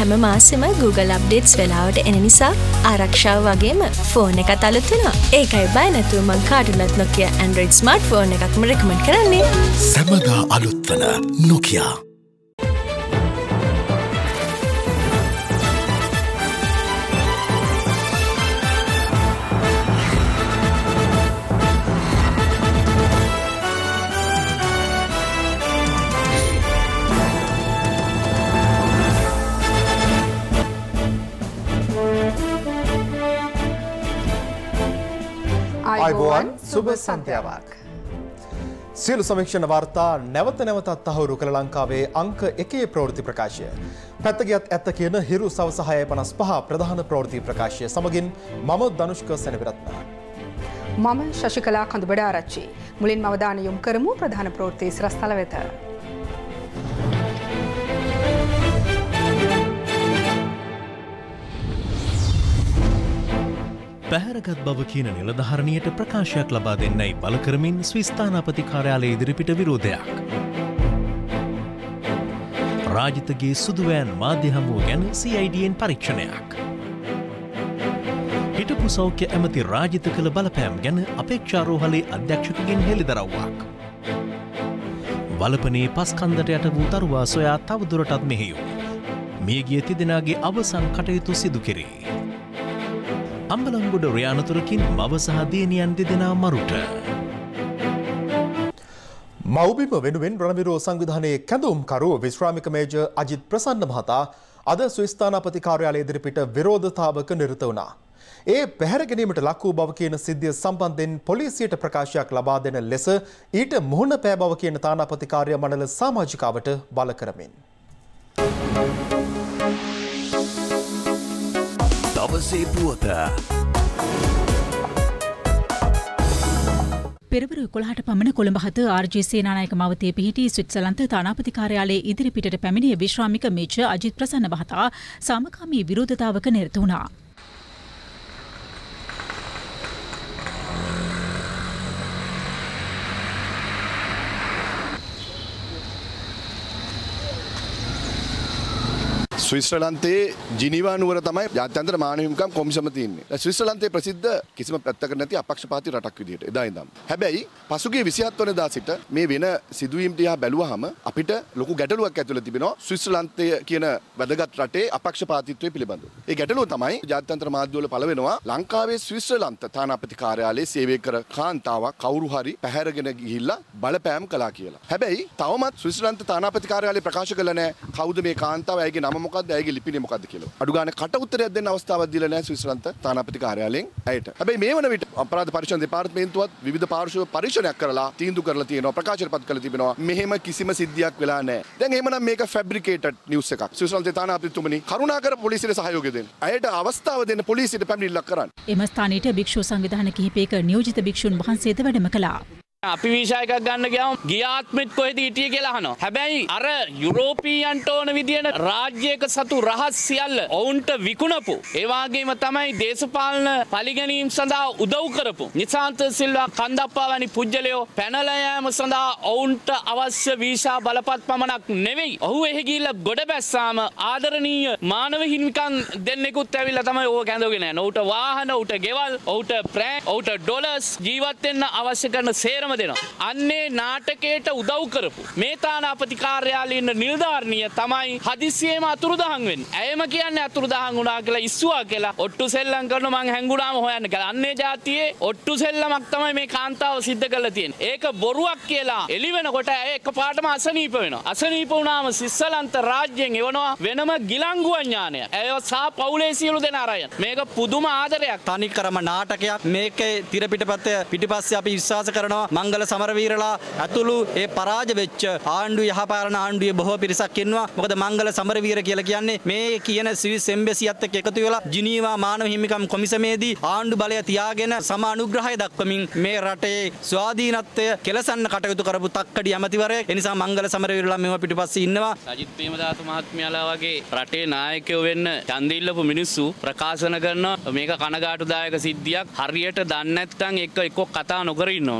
හැම මාසෙම Google updates වෙලාවට එන නිසා ආරක්ෂාව වගේම ෆෝන් එකත් අලුත් වෙනවා. ඒකයි බය නැතුව මං කාටුනත් Nokia Android smartphone එකක්ම recommend කරන්නේ. සමගා අලුත් වන Nokia. අයිබෝවන් සුබ සන්ධ්‍යාවක්. සියලු සමීක්ෂණ වාර්තා නැවත නැවතත් තහවුරු කළ ලංකාවේ අංක 1 ප්‍රවෘත්ති ප්‍රකාශය. පැත්තකියත් ඇත්ත කියන හිරු සවස 6:55 ප්‍රධාන ප්‍රවෘත්ති ප්‍රකාශය සමගින් මම ධනුෂ්ක සෙනවිරත්න. මම ශශිකලා කඳුබඩ ආරච්චි. මුලින්ම අවධානය යොමු කරමු ප්‍රධාන ප්‍රවෘත්ති සිරස්තල වෙත. පැහැරගත් බව කියන නිලධාරණියට ප්‍රකාශයක් ලබා දෙන්නයි බල කරමින් ස්විස් තානාපති කාර්යාලයේ ඉදිරිපිට විරෝධයක්. රාජිතගේ සුදුවෑන් මාධ්‍ය හමුව ගැන CIDන් පරීක්ෂණයක්. හිටපු සෞඛ්‍ය ඇමති රාජිත කළ බලපෑම් ගැන අපේක්ෂාරෝහලේ අධ්‍යක්ෂකගෙන් හෙළිදරව්වක්. වලපනේ පස්කන්දට යට වූ තරුවා සොයා තවදුරටත් මෙහෙයුම්. මියගිය තිදෙනාගේ අවසන් කටයුතු සිදු කෙරේ. අම්බලන්ගොඩ රයානතුරකින් මව සහ දියණියන් දෙදෙනා මරුට. මව්බිම වෙනුවෙන් රණවිරෝ සංවිධානයේ කැඳවුම්කරු විශ්‍රාමික මේජර් අජිත් ප්‍රසන්න මහතා අද ස්විස් තානාපති කාර්යාලය ඉදිරිපිට විරෝධතාවක නිරත වුණා. ඒ පැහැර ගැනීමට ලක් වූ බව කියන සිද්ධිය සම්බන්ධයෙන් පොලිසියට ප්‍රකාශයක් ලබා දෙන ලෙස ඊට මුහුණ පෑ බව කියන තානාපති කාර්ය මණ්ඩල සමාජිකාවට බල කරමින්. දවසේ පුවත පෙරවරු 11ට පමණ කොළඹ හත RJ සේනානායක මවතේ පිහිටි ස්විට්සර්ලන්ත තානාපති කාර්යාලයේ ඉදිරිපිටට පැමිණිය විශ්‍රාමික මේජර් අජිත් ප්‍රසන්න මහතා සාමකාමී විරෝධතාවක නිරත වුණා. ස්විස්රලන්තයේ ජිනීවා නුවර තමයි ජාත්‍යන්තර මානව හිමිකම් කොමිසම තියෙන්නේ. ස්විස්රලන්තයේ ප්‍රසිද්ධ කිසිම පැත්තකට නැති අපක්ෂපාතී රටක් විදියට එදා ඉඳන්. හැබැයි පසුගිය 27 වෙනිදා සිට මේ වෙන සිදුවීම් දිහා බැලුවාම අපිට ලොකු ගැටලුවක් ඇතුළත තිබෙනවා ස්විස්රලන්තය කියන වැදගත් රටේ අපක්ෂපාතීත්වය පිළිබඳව. ඒ ගැටලුව තමයි ජාත්‍යන්තර මාධ්‍යවල පළ වෙනවා ලංකාවේ ස්විස්රලන්ත තානාපති කාර්යාලයේ සේවය කර කාන්තාවක් කවුරු හරි පැහැරගෙන ගිහිල්ලා බලපෑම් කළා කියලා. හැබැයි තවමත් ස්විස්රලන්ත තානාපති කාර්යාලය ප්‍රකාශ කළා නැහැ කවුද මේ කාන්තාව, ඇයගේ නම මොකක්ද, ඇයගේ ලිපිනේ මොකක්ද කියලා. අඩු ගානේ කට උත්තරයක් දෙන්න අවස්ථාවක් දීලා නැහැ ස්විස්රලන්ත තානාපති කාර්යාලයෙන් ඇයට. හැබැයි මේ වන විට අපරාධ පරීක්ෂණ දෙපාර්තමේන්තුවත් විවිධ පාර්ශ්ව පරීක්ෂණයක් කරලා තීන්දුව කරලා තියෙනවා, ප්‍රකාශනපත් කරලා තිබෙනවා. මෙහෙම කිසිම සිද්ධියක් වෙලා නැහැ. දැන් එහෙමනම් මේක ෆැබ්‍රිකේටඩ් නිවුස් එකක්. ස්විස්රලන්තේ තානාපතිතුමනි කරුණාකර පොලිසියට සහයෝගය දෙන්න. ඇයට අවස්ථාව දෙන්න පොලිසියට පැමිණිල්ලක් කරන්න. එම ස්ථානයට භික්ෂු සංවිධාන කිහිපයක නියෝජිත භික්ෂුන් වහන්සේද වැඩම කළා. අපි වීසා එකක් ගන්න ගියාම ගියාත්මෙත් කොහෙද හිටියේ කියලා අහනවා. හැබැයි අර යුරෝපීයන්ට ඕන විදියට රාජ්‍යයක සතු රහස් සියල්ල ඔවුන්ට විකුණපු, ඒ වගේම තමයි දේශපාලන පරිගැනීම් සඳහා උදව් කරපු නිසාන්ත සිල්වා කන්දප්පා වැනි පුජ්‍යලයෝ පැනලා යෑම සඳහා ඔවුන්ට අවශ්‍ය වීසා බලපත් පමණක් නෙවෙයි, ඔහු එහි ගිහිල්ලා ගොඩ බැස්සාම ආදරණීය මානව හිමිකම් දෙන්නෙකුත් ඇවිල්ලා තමයි ඕක කැඳවගෙන යන්නේ. ඔහුට වාහන, ඔහුට ගෙවල්, ඔහුට ප්‍රෑන්, ඔහුට ඩොලර්ස් ජීවත් වෙන්න අවශ්‍ය කරන සේරම දෙනවා. අන්නේ නාටකයට උදව් කරපු මේ තානාපති කාර්යාලයේ ඉන්න නිලධාරණිය තමයි හදිසියෙම අතුරුදහන් වෙන්නේ. ඇයම කියන්නේ අතුරුදහන් වුණා කියලා ඉස්සුවා කියලා ඔට්ටු සෙල්ලම් කරන මං හැංගුණාම හොයන්න කියලා. අන්නේ જાතියේ ඔට්ටු සෙල්ලමක් තමයි මේ කාන්තාව සිද්ධ කරලා තියෙන්නේ. ඒක බොරුවක් කියලා එළි වෙනකොට ඇය එකපාරටම අසනීප වෙනවා. අසනීප වුණාම ස්විස්සර්ලන්ත රාජ්‍යයෙන් එවනවා වෙනම ගිලංගු ඥානය. ඇයව සා පවුලේ සියලු දෙනා අරයන්. මේක පුදුම ආදරයක්. තනිකරම නාටකයක්. මේකේ තිරපිටපතේ පිටිපස්සේ අපි විශ්වාස කරනවා මංගල සමරවීරලා ඇතුළු ඒ පරාජ වෙච්ච ආණ්ඩුව යහපාලන ආණ්ඩුවේ බොහෝ පිරිසක් ඉන්නවා. මොකද මංගල සමරවීර කියලා කියන්නේ මේ කියන ස්විස් එම්බසියත් එක්ක එකතු වෙලා ජිනීවා මානව හිමිකම් කොමිසමේදී ආණ්ඩු බලය තියාගෙන සම අනුග්‍රහය දක්වමින් මේ රටේ ස්වාධීනත්වය කෙලසන්න කටයුතු කරපු තක්කඩි ඇමතිවරයෙක්. ඒ නිසා මංගල සමරවීරලා මේව පිටිපස්සේ ඉන්නවා. සජිත් ප්‍රේමදාස මහත්මයාලා වගේ රටේ නායකයෝ වෙන්න ඡන්දෙ ඉල්ලපු මිනිස්සු ප්‍රකාශන කරනවා මේක කනගාටුදායක සිද්ධියක්. හරියට දන්නේ නැත්නම් එක්ක කතා නොකර ඉන්නවා. ඌට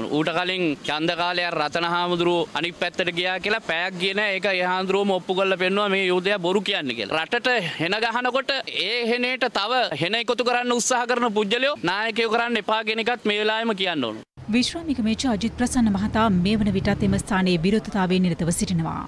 කලින් චන්දකාලයක් රතන හාමුදුරුවෝ අනිත් පැත්තට ගියා කියලා පැයක් ගියේ නෑ. ඒක ඒ හාමුදුරුවෝම ඔප්පු කරලා පෙන්නවා මේ යෝධයා බොරු කියන්නේ කියලා. රටට හෙන ගහනකොට ඒ හෙනේට තව හෙන එකතු කරන්න උත්සාහ කරන පුජ්‍යලයෝ නායකයෝ කරන්න එපා කියන එකත් මේ වෙලාවෙම කියන්න ඕන. විශ්‍රාමික මේජර් අජිත් ප්‍රසන්න මහතා මේ වන විටත් එම ස්ථානයේ විරෝධතාවයෙන් නිරතව සිටිනවා.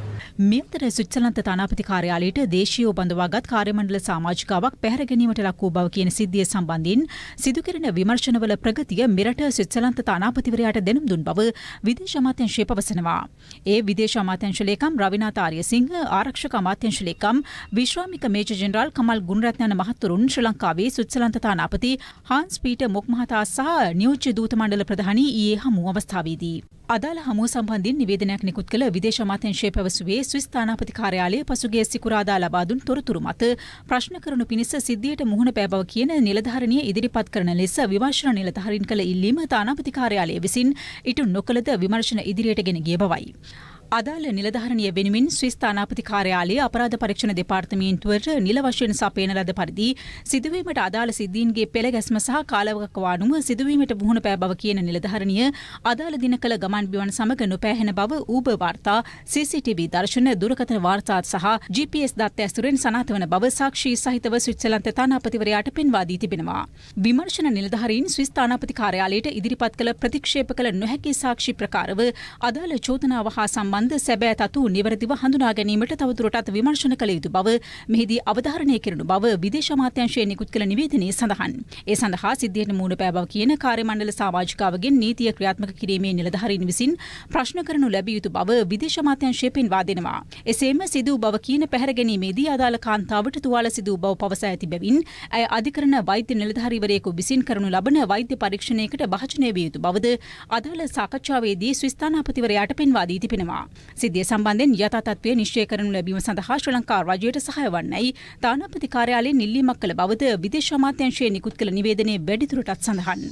මේ අතර ස්විට්සර්ලන්ත තානාපති කාර්යාලයට දේශීය බඳවාගත් කාර්යමණ්ඩල සමාජිකාවක් පැහැර ගැනීමට ලක් වූ බව කියන සිද්ධිය සම්බන්ධයෙන් සිදු කෙරෙන විමර්ශනවල ප්‍රගතිය මෙරට ස්විට්සර්ලන්ත තානාපතිවරයාට දැනුම් දුන් බව විදේශ අමාත්‍යාංශය පවසනවා. ඒ විදේශ අමාත්‍යාංශ ලේකම් රවිනාථ ආර්යසිංහ, ආරක්ෂක අමාත්‍යාංශ ලේකම් විශ්‍රාමික මේජර් ජෙනරාල් කමල් ගුණරත්න මහතුරුන් ශ්‍රී ලංකාවේ ස්විට්සර්ලන්ත තානාපති හාන්ස් පීටර් මොක් මහතා සහ නියෝජ්‍ය දූත මණ්ඩල ප්‍රධානී ඊයේ හමු අවස්ථාවේදී අදාළ හමුව සම්බන්ධයෙන් නිවේදනයක් නිකුත් කළ විදේශ අමාත්‍යාංශය පැවසුවේ ස්විස් තානාපති කාර්යාලය පසුගිය සිකුරාදා ලබා දුන් තොරතුරු මත ප්‍රශ්න කරනු පිණිස සිද්ධියට මුහුණ පෑ බව කියන නිලධාරණිය ඉදිරිපත් කරන ලෙස විමර්ශන නිලධාරීන් කළ ඉල්ලීම තානාපති කාර්යාලය විසින් ඉටු නොකළද විමර්ශන ඉදිරියට ගෙන ගිය බවයි. අදාළ නිලධාරණිය වෙනුමින් ස්විස් තානාපති කාර්යාලයේ අපරාධ පරීක්ෂණ දෙපාර්තමේන්තුවට නිල වශයෙන් සපයන ලද පරිදි සිදුවීමට අදාළ සිද්ධීන්ගේ පෙළගැස්ම සහ කාලවකවානුව සිදුවීමට මුහුණ පෑ බව කියන නිලධාරණිය අදාළ දින කළ ගමන් බිමන් සමග නොපෑහෙන බව ඌබර් වාර්තා, CCTV දර්ශන, දුරකථන වාර්තාත් සහ GPS දත්ත ඇසුරෙන් සනාථ වන බව සාක්ෂි සහිතව ස්විට්සර්ලන්ත තානාපතිවරයාට පෙන්වා දී තිබෙනවා. විමර්ශන නිලධාරීන් ස්විස් තානාපති කාර්යාලයට ඉදිරිපත් කළ ප්‍රතික්ෂේප කළ නොහැකි සාක්ෂි ප්‍රකාරව අදාළ චෝදනාව හා සම්බන්ධ සැබෑ තතු නිවැරදිව හඳුනා ගැනීමට තවදුරටත් විමර්ශන කළ යුතු බව මෙහිදී අවධාරණය කෙරෙනු බව විදේශ අමාත්‍යාංශය නිකුත් කළ නිවේදනයේ සඳහන්. ඒ සඳහා සිද්ධියට මුහුණ පෑ බව කියන කාර්යමණ්ඩල සමාජිකාවගෙන් නීතිය ක්‍රියාත්මක කිරීමේ නිලධාරීන් විසින් ප්‍රශ්න කරනු ලැබිය යුතු බව විදේශ අමාත්‍යාංශය පෙන්වා දෙනවා. එසේම සිදු බව කියන පැහැර ගැනීමේදී අදාළ කාන්තාවට තුවාල සිදු බව පවසා ඇති බැවින් ඇය අධිකරණ වෛද්‍ය නිලධාරීවරයෙකු විසින් කරනු ලබන වෛද්‍ය පරීක්ෂණයකට භාජනය විය යුතු බවද අදාළ සාකච්ඡාවේදී ස්විස් තානාපතිවරයාට පෙන්වා දී තිබෙනවා. සිද්ධිය සම්බන්ධයෙන් යථා තත්ත්වය නිශ්චය කරනු ලැබීම සඳහා ශ්‍රී ලංකා රජයට සහාය වන්නයි තානාපති කාර්යාලයෙන් ඉල්ලීමක් කළ බවද විදේශ අමාත්‍යාංශය නිකුත් කළ නිවේදනයේ වැඩිදුරටත් සඳහන්.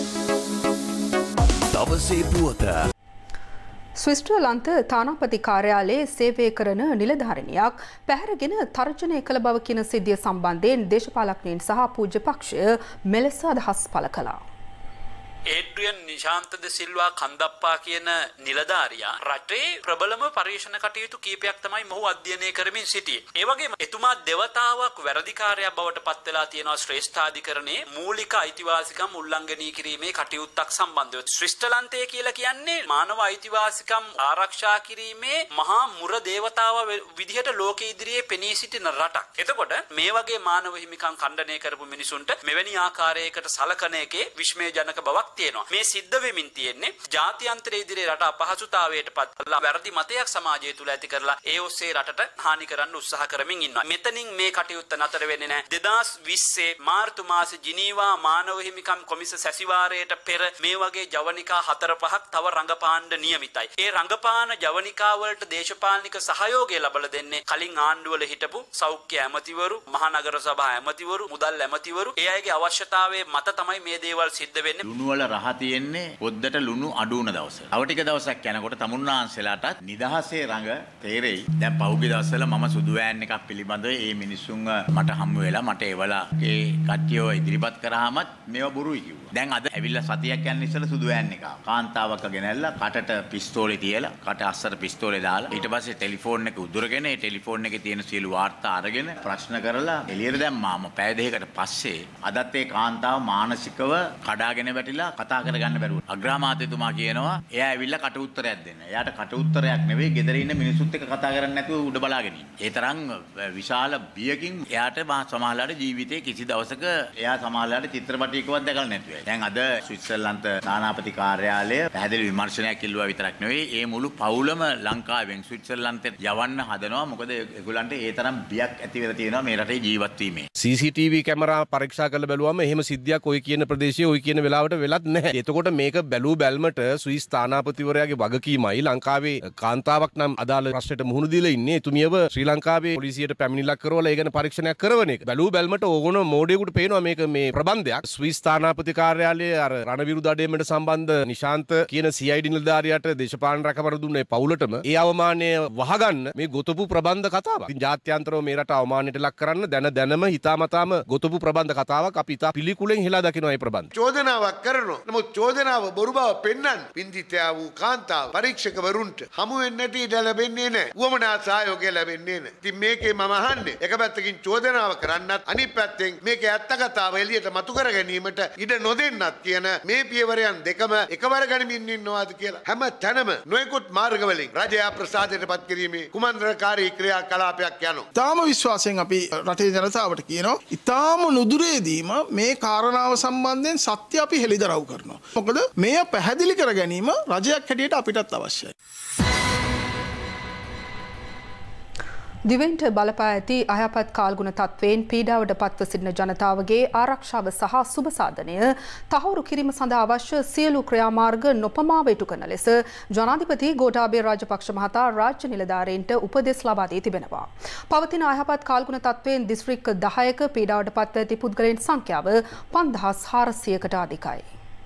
දවසේ පුවත. ස්විට්සර්ලන්ත තානාපති කාර්යාලයේ සේවය කරන නිලධාරිනියක් පැහැරගෙන තර්ජනය කළ බව කියන සිද්ධිය සම්බන්ධයෙන් දේශපාලඥයින් සහ පූජ්‍ය පක්ෂය මෙලෙස අදහස් පළ කළා. ඒඩ්‍රියන් නිශාන්තද සිල්වා කන්දප්පා කියන නිලධාරියා රටේ ප්‍රබලම පරීක්ෂණ කටයුතු කීපයක් තමයි මොහු අධ්‍යයනය කරමින් සිටියේ. ඒ වගේම එතුමා දෙවතාවක් වැරදිකාරයක් බවට පත් වෙලා තියෙනවා ශ්‍රේෂ්ඨාධිකරණයේ මූලික අයිතිවාසිකම් උල්ලංඝනය කිරීමේ කටයුත්තක් සම්බන්ධව. ශ්‍රීස්ඨලන්තය කියලා කියන්නේ මානව අයිතිවාසිකම් ආරක්ෂා කිරීමේ මහා මුර දේවතාව විදිහට ලෝක ඉදිරියේ පෙනී සිටින රටක්. එතකොට මේ වගේ මානව හිමිකම් ඛණ්ඩනය කරපු මිනිසුන්ට මෙවැනි ආකාරයකට සලකන එකේ විස්මයජනක බවක් තියෙනවා. මේ සිද්ධ වෙමින් තියෙන්නේ ජාත්‍යන්තරයේ ඉදිරියේ රට අපහසුතාවයට පත් කරලා වැරදි මතයක් සමාජය තුල ඇති කරලා ඒ ඔස්සේ රටට හානි කරන්න උත්සාහ කරමින් ඉන්නවා. මෙතනින් මේ කටයුත්ත නතර වෙන්නේ නැහැ. 2020 මාර්තු මාසේ ජිනීවා මානව හිමිකම් කොමිස සැසිවාරයට පෙර මේ වගේ ජවනිකා 4-5ක් තව රංගපාන්න නියමිතයි. ඒ රංගපාන ජවනිකා වලට දේශපාලනික සහයෝගය ලබා දෙන්නේ කලින් ආණ්ඩුවල හිටපු සෞඛ්‍ය ඇමතිවරු, මහනගර සභා ඇමතිවරු, මුදල් ඇමතිවරු. ඒ අයගේ අවශ්‍යතාවයේ මත තමයි මේ දේවල් සිද්ධ වෙන්නේ. රහ තියෙන්නේ පොද්දට ලුණු අඩු වුණ දවස. තව ටික දවසක් යනකොට තමුන්නාන්සලාටත් නිදහසේ රඟ තේරෙයි. දැන් පහුගිය දවස්වල මම සුදු වෑන් එකක් පිළිබඳව මේ මිනිස්සුන්ව මට හම්බ වෙලා මට ඒවලා ඒ කට්ටියව ඉදිරිපත් කරාමත් මේවා බොරුයි කිව්වා. දැන් අද ඇවිල්ලා සතියක් යන ඉස්සෙල්ලා සුදු වෑන් එක කාන්තාවක ගෙනල්ලා කටට පිස්තෝලේ තියලා කට අස්සට පිස්තෝලේ දාලා ඊට පස්සේ ටෙලිෆෝන් එක උදුරගෙන ඒ ටෙලිෆෝන් එකේ තියෙන සියලු වාර්තා අරගෙන ප්‍රශ්න කරලා එළියට දැම්මාම පැය දෙකකට පස්සේ අදත් ඒ කාන්තාව මානසිකව කඩාගෙන වැටිලා කතා කරගන්න බැරුව. අග්‍රාමාත්‍යතුමා කියනවා එයා ඇවිල්ලා කට උත්තරයක් දෙන්න. එයාට කට උත්තරයක් නෙවෙයි ගෙදර ඉන්න මිනිස්සුත් එක්ක කතා කරන්නේ නැතුව උඩ බලාගෙන ඉන්න. ඒ තරම් විශාල බියකින් එයාට සමහරලාට ජීවිතේ කිසි දවසක එයා සමහරලාට චිත්‍රපටයකවත් දැකලා නැතුව. දැන් අද ස්විට්සර්ලන්ත තානාපති කාර්යාලය පැහැදිලි විමර්ශනයක් කෙළුවා විතරක් නෙවෙයි ඒ මුළු පවුලම ලංකාවෙන් ස්විට්සර්ලන්තයට යවන්න හදනවා. මොකද ඒගොල්ලන්ට ඒ තරම් බියක් ඇති වෙලා තියෙනවා මේ රටේ ජීවත් වීමේ. CCTV කැමරා පරීක්ෂා කරලා බැලුවම එහෙම සිද්ධියක් ඔය කියන ප්‍රදේශයේ ඔය කියන වෙලාවට වෙලත් නැහැ. එතකොට මේක බැලූ බැල්මට ස්විස් තානාපතිවරයාගේ වගකීමයි ලංකාවේ කාන්තාවක් නම් අදාළ ප්‍රශ්නයට මුහුණ දීලා ඉන්නේ. එතුමියව ශ්‍රී ලංකාවේ පොලිසියට පැමිණිල්ලක් කරවලා ඒ ගැන පරීක්ෂණයක් කරන එක. බැලූ බැල්මට ඕගොන මෝඩයෙකුට පේනවා මේක මේ ප්‍රබන්ධයක්. ස්විස් තානාපති කාර්යාලයේ අර රණවිරුද අඩේමට සම්බන්ධ නිශාන්ත කියන CID නිලධාරියාට දේශපාලන රැකවර දුන්නේ පවුලටම ඒ අවමානය වහගන්න මේ ගොතපු ප්‍රබන්ධ කතාවක්. ඉතින් ජාත්‍යන්තරව මේ රට අවමානයට ලක් කරන්න දැනම හිතාමතාම ගොතපු ප්‍රබන්ධ කතාවක් අපි ඉතා පිළිකුලෙන් හෙලා දකිනවා මේ ප්‍රබන්ධ. චෝදනාවක් කරන කරනවා. නමුත් චෝදනාව බොරු බව පෙන්වන්න පින්දිතයා වූ කාන්තාව පරීක්ෂකවරුන්ට හමු වෙන්නේ නැති ඉඩ ලැබෙන්නේ නැහැ. උවමනා සහයෝගය ලැබෙන්නේ නැහැ. ඉතින් මේකේ මම අහන්නේ එක පැත්තකින් චෝදනාව කරන්නත් අනිත් පැත්තෙන් මේකේ ඇත්ත කතාව එළියට මතු කර ගැනීමට ඉඩ නොදෙන්නත් කියන මේ පියවරයන් දෙකම එකවර ගනිමින් ඉන්නවාද කියලා හැම තැනම නොයෙකුත් මාර්ගවලින් රජය ප්‍රසාදයට පත් කිරීමේ කුමන්ත්‍රණකාරී ක්‍රියාකලාපයක් යනවා. තාම විශ්වාසයෙන් අපි රටේ ජනතාවට කියනවා ඉතාම නුදුරේදීම මේ කාරණාව සම්බන්ධයෙන් සත්‍ය අපි හෙළිදරව් කරනවා. මොකද මෙය පැහැදිලි කර ගැනීම රජයක් හැටියට අපිටත් අවශ්‍යයි. දිවෙන්ට බලපා ඇති අයහපත් කාල්ගුණ තත්වයෙන් පීඩාවට පත්ව සිටින ජනතාවගේ ආරක්ෂාව සහ සුබ සාධනය තහවුරු කිරීම සඳහා අවශ්‍ය සියලු ක්‍රියාමාර්ග නොපමාව ඉටු කරන ලෙස ජනාධිපති ගෝඨාභය රාජපක්ෂ මහතා රාජ්‍ය නිලධාරීන්ට උපදෙස් ලබා දී තිබෙනවා. පවතින අයහපත් කාල්ගුණ තත්වයෙන් දිස්ත්‍රික්ක 10ක පීඩාවට පත්ව ඇති පුද්ගලයන් සංඛ්‍යාව 5400කට අධිකයි.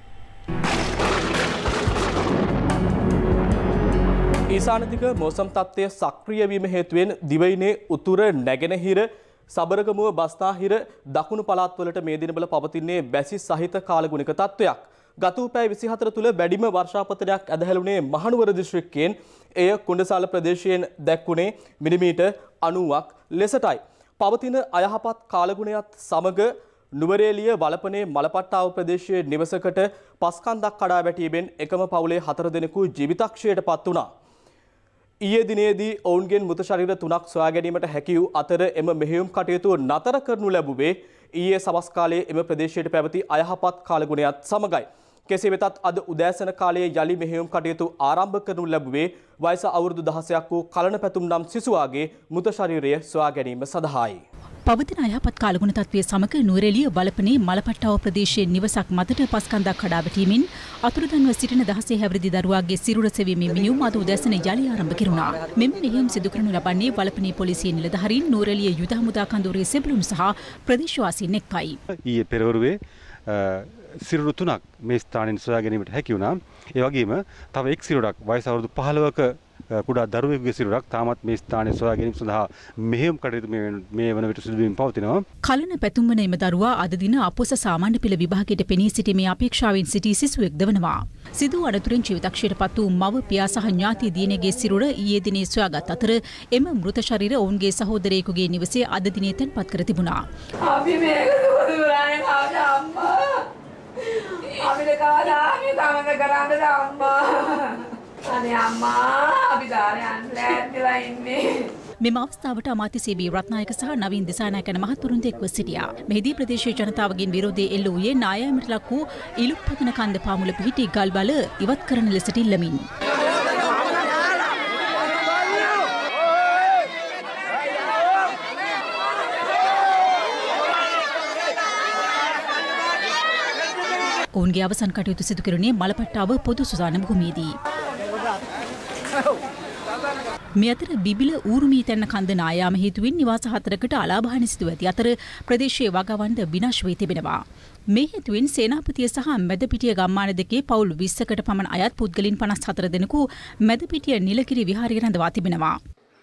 ඊසානතික මෝසම් තත්ත්වය සක්‍රිය වීම හේතුවෙන් දිවයිනේ උතුර නැගෙනහිර සබරගමුව බස්නාහිර දකුණු පළාත්වලට මේ දිනවල පවතින්නේ බැසි සහිත කාලගුණික තත්ත්වයක්. ගත වූ පැය 24 තුළ වැඩිම වර්ෂාපතනයක් ඇදහැළුණේ මහනුවර දිස්ත්‍රික්කයෙන් එය කුණ්ඩසාල ප්‍රදේශයෙන් දැක්ුණේ මිලිමීටර් 90ක් ලෙසටයි. පවතින අයහපත් කාලගුණයත් සමග නුවරේලිය වලපනේ මලපට්ටාව ප්‍රදේශයේ නිවසකට පස්කන්දක් කඩා වැටීමෙන් එකම පවුලේ 4 දෙනෙකු ජීවිතක්ෂයට පත් වුණා. ඊයේ දිනේදී ඔවුන්ගෙන් මృత ශරීර 3ක් සොයා ගැනීමට හැකි වූ අතර එම මෙහෙයුම් කටයුතු නතර කරනු ලැබුවේ ඊයේ සවස් කාලයේ එම ප්‍රදේශයට පැවති අයහපත් කාලගුණයත් සමගයි. කෙසේ වෙතත් අද උදෑසන කාලයේ යලි මෙහෙයුම් කටයුතු ආරම්භ කරනු ලැබුවේ වයස අවුරුදු 16ක් වූ කලන පැතුම් නම් සිසුවාගේ මృత ශරීරය සොයා ගැනීම සඳහායි. පවතින අයහපත් කාලගුණ තත්ත්වයේ සමග නුවරඑළිය වලපනේ මලපට්ටාව ප්‍රදේශයේ නිවසක් මතට පස්කන්දක් කඩා වැටීමෙන් අතුරුදන්ව සිටින 16 හැවිරිදි දරුවාගේ සිරුර සෙවීමේ මෙහෙයුම් අද උදෑසන යලි ආරම්භ කෙරුණා. මෙම මෙහෙයුම් සිදු කරනු ලබන්නේ වලපනේ පොලිසිය නිලධාරීන් නුවරඑළිය යුද හමුදා කඳවුරේ සෙබළුන් සහ ප්‍රදේශවාසීන් එක්වයි. ඊයේ පෙරවරුවේ සිරුරු 3ක් මේ ස්ථානයෙන් සොයා ගැනීමට හැකි වුණා. ඒ වගේම තව එක් සිරුරක් වයස අවුරුදු 15ක කුඩා දරුවෙකුගේ සිරුරක් තාමත් මේ ස්ථානයේ සොයා ගැනීම සඳහා මෙහෙයුම් කටයුතු මේ වන විට සිදු වෙමින් පවතිනවා. කලන පැතුම් වන එම දරුවා අද දින අපොස සාමාන්‍ය පෙළ විභාගයට පෙනී සිටීමේ අපේක්ෂාවෙන් සිටි සිසුවෙක්ද වනවා. සිදු අනතුරෙන් ජීවිතක්ෂයට පත් වූ මව පියා සහ ඥාති දියණියගේ සිරුර ඊයේ දිනේ සොයාගත් අතර එම මృత ශරීර ඔවුන්ගේ සහෝදරයෙකුගේ නිවසේ අද දිනේ තැන්පත් කර තිබුණා. අපි මේක දුරානේ ආවද අම්මා. අපිට කවදා මේ තමන කරන්නද අම්මා. අනේ අම්මා අපි දාරේ යන්න ලෑස්තිලා ඉන්නේ. මෙම අවස්ථාවට අමාත්‍ය සී.බී. රත්නායක සහ නවීන් දිසානායක යන මහත්වරුන්ද එක්ව සිටියා. මෙහිදී ප්‍රදේශීය ජනතාවගෙන් විරෝධය එල්ල වූයේ නායෑමට ලක් වූ ඉලුප්පතන කන්ද පාමුල පිහිටි ගල්බල ඉවත් කරන ලෙසට ඉල්ලමින්. ඔවුන්ගේ අවසන් කටයුතු සිදු කෙරුණේ මලපට්ටාව පොදු සුසාන භූමියේදී. මේ අතර බිබිල ඌරුමී තැන්න කන්ද නායාම හේතුවෙන් නිවාස 4කට අලාභහානි සිදු ඇති අතර ප්‍රදේශයේ වගවන්ද විනාශ වී තිබෙනවා. මේ හේතුවෙන් සේනාපතිය සහ මැදපිටිය ගම්මාන දෙකේ පවුල් 20කට පමණ අයත් පුද්ගලයන් 54 දෙනෙකු මැදපිටිය නිලකිරි විහාරයේ රඳවා තිබෙනවා.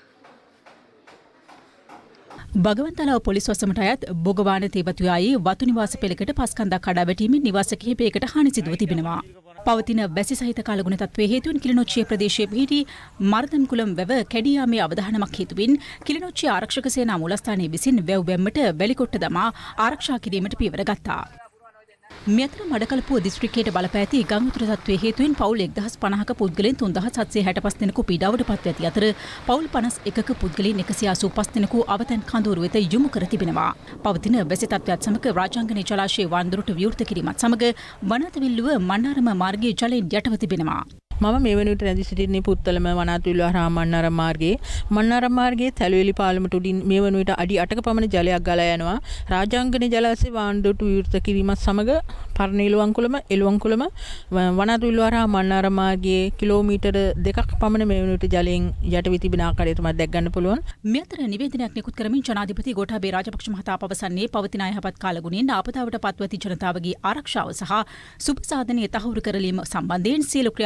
භගවන්තලාව පොලිස් වසමට අයත් බොගවාන තේවතුයායේ වතු නිවාස පෙළකට පස්කන්දක් කඩා වැටීමෙන් නිවාස කිහිපයකට හානි සිදුව තිබෙනවා. පවතින වැසි සහිත කාලගුණ තත්ත්වයේ හේතුවෙන් කිලිනොච්චිය ප්‍රදේශයේ පිහිටි මර්දන්කුලම් වැව කැඩී යාමේ අවධානමක් හේතුවෙන් කිලිනොච්චිය ආරක්ෂක සේනා මූලස්ථානයේ විසින් වැව් බැම්මට වැලිකොට්ට දමා ආරක්ෂා කිරීමට පියවර ගත්තා. මේ අතර මඩකලපුව දිස්ත්‍රික්කයට බලපෑති ගංගුතුර තත්ත්වයේ හේතුවෙන් පවුල් 1050ක පුද්ගලයන් 3765 දෙනෙකු පීඩාවට පත්ව ඇති අතර පවුල් 51ක පුද්ගලයන් 185 දෙනෙකු අවතැන් කඳවුරු වෙත යොමු කර තිබෙනවා. පවතින වැසි තත්ත්වයත් සමග රාජාංගනේ ජලාශයේ වන්දොරට විවෘත කිරීමත් සමග වනාතවිල්ලුව මන්නාරම මාර්ගයේ ජලයෙන් යටව තිබෙනවා. මම මේ වෙනුවට රැඳී සිටින්නේ පුත්තලම වනාතුල්ල හරහා මන්නාරම් මාර්ගයේ තැළුවෙලි පාලමට උඩින් මේ වෙනුවට අඩි 8ක පමණ ජලයක් ගලා යනවා. රාජාංගනේ ජලාශයේ වන්දොරට විවෘත කිරීමත් සමග පරණ එළුවන්කුලම වනාතුල්ල හරහා මන්නාරම් මාර්ගයේ කිලෝමීටර 2ක් පමණ මේ වෙනුවට ජලයෙන් යට වී තිබෙන ආකාරය තමයි දැක් ගන්න පුළුවන්. මේ අතර නිවේදනයක් නිකුත් කරමින් ජනාධිපති ගෝඨාභය රාජපක්ෂ මහතා පවසන්නේ පවතින අයහපත් කාලගුණයෙන් ආපදාවට පත්ව ඇති ජනතාවගේ ආරක්ෂාව සහ සුබ සාධනීය තහවුරු කරලීම සම්බන්ධයෙන් සියලු ක්‍රියාමාර්ගයන්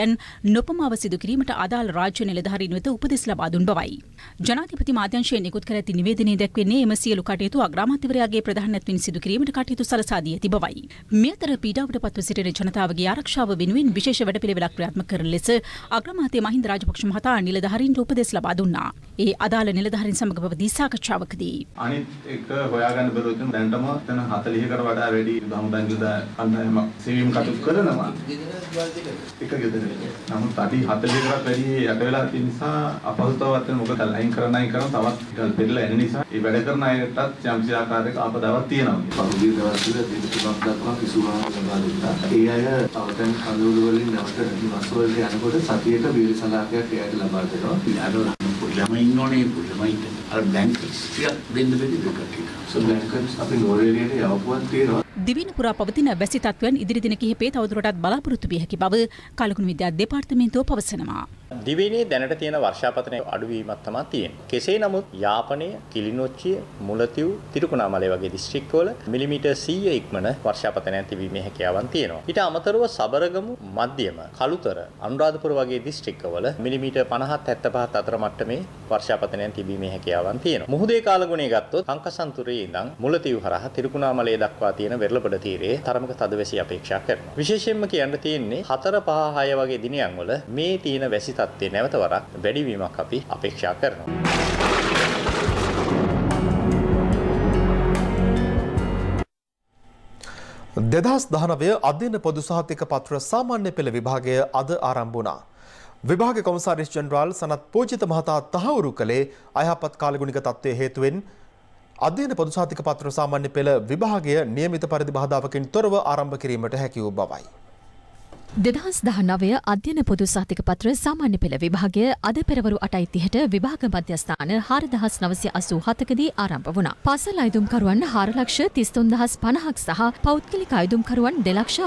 ක්‍රියාවලියන් නොපමාව සිදු කිරීමට අදාළ රාජ්‍ය නිලධාරීන් වෙත උපදෙස් ලබා දුන් බවයි. ජනාධිපති මාධ්‍යංශයෙන් නිකුත් කර ඇති නිවේදනයේ දැක්වෙන්නේ එම සියලු කටයුතු අග්‍රාමාත්‍යවරයාගේ ප්‍රධානත්වයෙන් සිදු කිරීමට කටයුතු සලසා දී ඇති බවයි. මේ අතර පීඩාවට පත්ව සිටින ජනතාවගේ ආරක්ෂාව වෙනුවෙන් විශේෂ වැඩපිළිවෙලක් ක්‍රියාත්මක කරන ලෙස අග්‍රාමාත්‍ය මහින්ද රාජපක්ෂ මහතා නිලධාරීන්ට උපදෙස් ලබා දුන්නා. ඒ අදාළ නිලධාරීන් සමග පැවති සාකච්ඡාවකදී අනිත් එක හොයාගන්න බැරුව ඉතින් දැන්ටම එතන 40කට වඩා වැඩි බහුදංගිත අන්දම සෙවීම් කටයුතු කරනවා. එක ගෙදරක. නමුත් අඩි 40කටත් වැඩි යට වෙලා තියෙන නිසා අපහසුතාවක් වෙන මොකද ලයින් කරන තවත් පෙරලා එන නිසා ඒ වැඩ කරන අයටත් යම්කිසි ආකාරයක ආපදාවක් තියෙනවා. පහුගිය දවස්වල දෙක තුනක් දක්වා කිසිම ලබා දුන්නා. ඒ අය අවතන් කඳවුරු වලින් නැවත වස්වලට යනකොට සතියේට වීර්ය සලාකයක් එයාට ලබා දෙනවා. ළමයි ඉන්නෝනේ ළමයිට අර බ්ලැන්කට්ස් ටිකක් දෙන්න බැරි දෙකක්. සෝ බ්ලැන්කට්ස් අපි නෝර්වේලියට යවපුවක් තියෙනවා. දිවින පුරා පවතින වැසි තත්ත්වයන් ඉදිරි දින කිහිපේ තවදුරටත් බලාපොරොත්තු විය හැකි බව කලකුණු විද්‍යා දෙපාර්තමේන්තුව පවසනවා. දිවයිනේ දැනට තියෙන වර්ෂාපතනයේ අඩුවීමක් තමයි තියෙන්නේ. කෙසේ නමුත් යාපනය, කිලිනොච්චිය, මුලතිව්, තිරුකුණාමලය වගේ දිස්ත්‍රික්කවල මිලිමීටර් 100 ඉක්මන වර්ෂාපතනයක් තිබීමේ හැකියාවන් තියෙනවා. ඊට අමතරව සබරගමු, මධ්‍යම, කළුතර, අනුරාධපුර වගේ දිස්ත්‍රික්කවල මිලිමීටර් 50-75 අතර මට්ටමේ වර්ෂාපතනයක් තිබීමේ හැකියාවන් තියෙනවා. මුහුදේ කාලගුණය ගත්තොත් කංකසන්තුරේ ඉඳන් මුලතිව් හරහා තිරුකුණාමලය දක්වා තියෙන වෙරළබඩ තීරයේ තරමක තදවැසි අපේක්ෂා කරනවා. විශේෂයෙන්ම කියන්න තියෙන්නේ 4, 5, 6 වගේ දිනයන් වල මේ තියෙන වැසි තත්ත්වය නැවත වරක් වැඩිවීමක් අපි අපේක්ෂා කරනවා. 2019 අධ්‍යයන පොදු සහතික පත්‍ර සාමාන්‍ය පෙළ විභාගය අද ආරම්භ වුණා. විභාග කොමසාරිස් ජෙනරාල් සනත් පූජිත මහතා තහවුරු කළේ අයහපත් කාලගුණික තත්ත්වයේ හේතුවෙන් අධ්‍යයන පොදු සහතික පත්‍ර සාමාන්‍ය පෙළ විභාගය නියමිත පරිදි බාධාවකින් තොරව ආරම්භ කිරීමට හැකි වූ බවයි. 2019 අධ්‍යයන පොදු සහතික පත්‍ර සාමාන්‍ය පෙළ විභාගය අද පෙරවරු 8:30ට විභාග මධ්‍යස්ථාන 4987කදී ආරම්භ වුණා. පාසල් අයදුම්කරුවන් 4,33,050ක් සහ පෞද්ගලික අයදුම්කරුවන්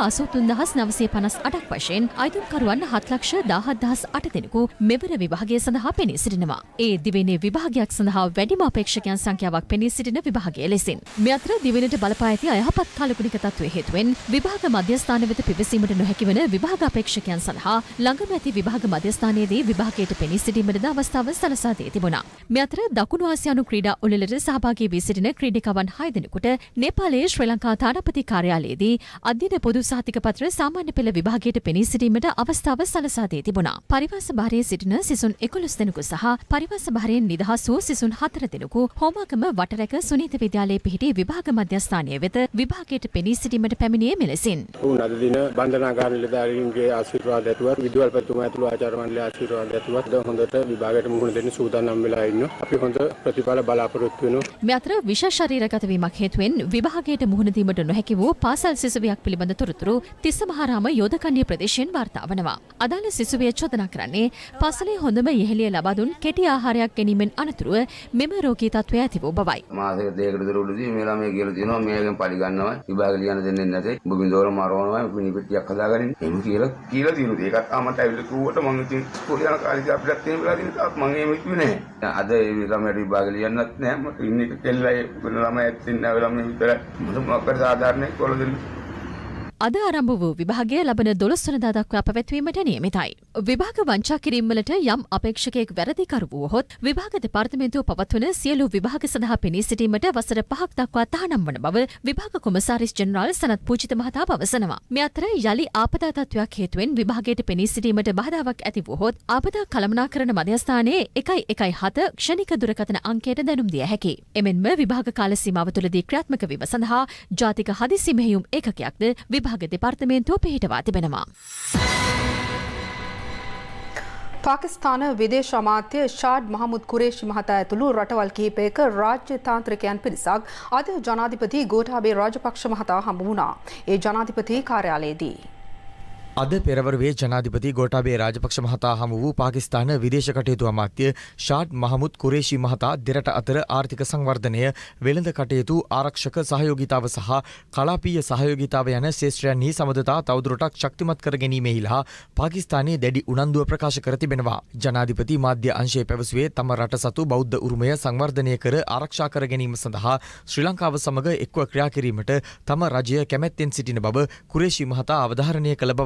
2,83,958ක් වශයෙන් අයදුම්කරුවන් 7,17,008 දෙනෙකු මෙවර විභාගය සඳහා පෙනී සිටිනවා. ඒ දිවයිනේ විභාගයක් සඳහා වැඩිම අපේක්ෂකයන් සංඛ්‍යාවක් පෙනී සිටින විභාගය ලෙසින්. මේ අතර දිවයිනට බලපා ඇති අයහපත් කාලගුණික තත්ත්වයේ හේතුවෙන් විභාග මධ්‍යස්ථාන වෙත පිවිසීමට නොහැකි වන විභාග අපේක්ෂකයන් සඳහා ළඟම ඇති විභාග මධ්‍යස්ථානයේදී විභාගයට පෙනී සිටීමටද අවස්ථාව සලසා දී තිබුණා. මේ අතර දකුණු ආසියානු ක්‍රීඩා උළෙලට සහභාගී වී සිටින ක්‍රීඩිකවන් 6 දෙනෙකුට නේපාලයේ ශ්‍රී ලංකා තානාපති කාර්යාලයේදී අධ්‍යයන පොදු සහතික පත්‍ර සාමාන්‍ය පෙළ විභාගයට පෙනී සිටීමට අවස්ථාව සලසා දී තිබුණා. පරිවාස භාරයේ සිටින සිසුන් 11 දෙනෙකු සහ පරිවාස භාරයෙන් නිදහස් වූ සිසුන් 4 දෙනෙකු හෝමාගම වටරැක සුනීත විද්‍යාලයේ පිහිටි විභාග මධ්‍යස්ථානය වෙත විභාගයට පෙනී සිටීමට පැමිණියේ මෙලෙසින්. අද දින බන්ධනාගාර නිලධාරීන්ගේ ආශිර්වාද ඇතුවත් විදුහල්පතිතුමා ඇතුළු ආචාර්ය මණ්ඩලයේ ආශිර්වාද ඇතුවත් හොඳට විභාගයට මුහුණ දෙන්න සූදානම් වෙලා ඉන්නවා. අපි හොඳ ප්‍රතිඵල බලාපොරොත්තු වෙනවා. මේ අතර විශේෂ ශරීරගත වීමක් හේතුවෙන් විභාගයට මුහුණ දීමට නොහැකි වූ පාසල් සිසුවියක් පිළිබඳ තොරතුරු තිස්සමහාරාම යෝධකණ්ඩිය ප්‍රදේශයෙන් වාර්තා වනවා. අදාළ සිසුවිය චෝදනා කරන්නේ පාසලේ හොඳම යෙහෙළිය ලබා දුන් කෙටි ආහාරයක් ගැනීමෙන් අනතුරුව මෙම රෝගී තත්ත්වය ඇති වූ බවයි. මාසෙක දෙකකට දරුවලදී මේ ළමයි කියලා තියෙනවා මේකෙන් පරි ගන්නවා විභාග ලියන්න දෙන්නේ නැතේ ඔබ බින්දෝර මාරවනවා පිනිපෙට්ටියක් හදාගන්න එහෙම කියලා තියෙනවා. ඒකත් ආමට ඇවිල්ලා කිව්වට මම ඉතින් ඉස්කෝලේ යන කාලේ අපිට තේම වෙලා තියෙන තාත් මම එහෙම හිතුවේ නැහැ. අද ඒ ළමයට විභාග ලියන්නත් නැහැ. මට ඉන්නේ කෙල්ලයි ළමයි ඉන්නේ ළමයි විතර මොකක්ද සාධාරණ කොළදෙන්න. අද ආරම්භ වූ විභාගය ලබන 12 වෙනිදා දක්වා පැවැත්වීමට නියමිතයි. විභාග වංචා කිරීම වලට යම් අපේක්ෂකයෙක් වැරදිකරු වුවහොත් විභාග දෙපාර්තමේන්තුව පවත්වන සියලු විභාග සඳහා පෙනී සිටීමට වසර 5ක් දක්වා තහනම් වන බව විභාග කොමසාරිස් ජෙනරාල් සනත් පූජිත මහතා පවසනවා. මේ අතර යලි ආපදා තත්ත්වයක් හේතුවෙන් විභාගයට පෙනී සිටීමට බාධාවක් ඇති වුවහොත් ආපදා කළමනාකරණ මධ්‍යස්ථානයේ 117 ක්ෂණික දුරකථන අංකයට දැනුම් දිය හැකියි. එමෙන්ම විභාග කාල සීමාව තුළදී ක්‍රියාත්මක වීම සඳහා ජාතික හදිසි මෙහෙයුම් ඒකකයක්ද විභාග දෙපාර්තමේන්තුව පිහිටවා තිබෙනවා. පාකිස්තාන විදේශ අමාත්‍ය ෂාඩ් මහමුද් කුරේෂි මහතා ඇතුළු රටවල් කිහිපයක රාජ්‍ය තාන්ත්‍රිකයන් පිරිසක් අද ජනාධිපති ගෝඨාභය රාජපක්ෂ මහතා හමු වුණා. ඒ ජනාධිපති කාර්යාලයේදී අද පෙරවරුවේ ජනාධිපති ගෝඨාභය රාජපක්ෂ මහතා හමු වූ පාකිස්තාන විදේශ කටයුතු අමාත්‍ය ෂාඩ් මහමුද් කුරේෂි මහතා දෙරට අතර ආර්ථික සංවර්ධනය, වෙළඳ කටයුතු, ආරක්ෂක සහයෝගීතාව සහ කලාපීය සහයෝගීතාව යන ශේෂ්ත්‍රයන්හි සමදතා තවදුරටත් ශක්තිමත් කර ගැනීමෙහිලා පාකිස්තානයේ දැඩි උනන්දුව ප්‍රකාශ කර තිබෙනවා. ජනාධිපති මාධ්‍ය අංශය පැවසුවේ තම රට සතු බෞද්ධ උරුමය සංවර්ධනය කර ආරක්ෂා කර ගැනීම සඳහා ශ්‍රී ලංකාව සමග එක්ව ක්‍රියා කිරීමට තම රජය කැමැත්තෙන් සිටින බව කුරේෂි මහතා අවධාරණය කළ බවයි.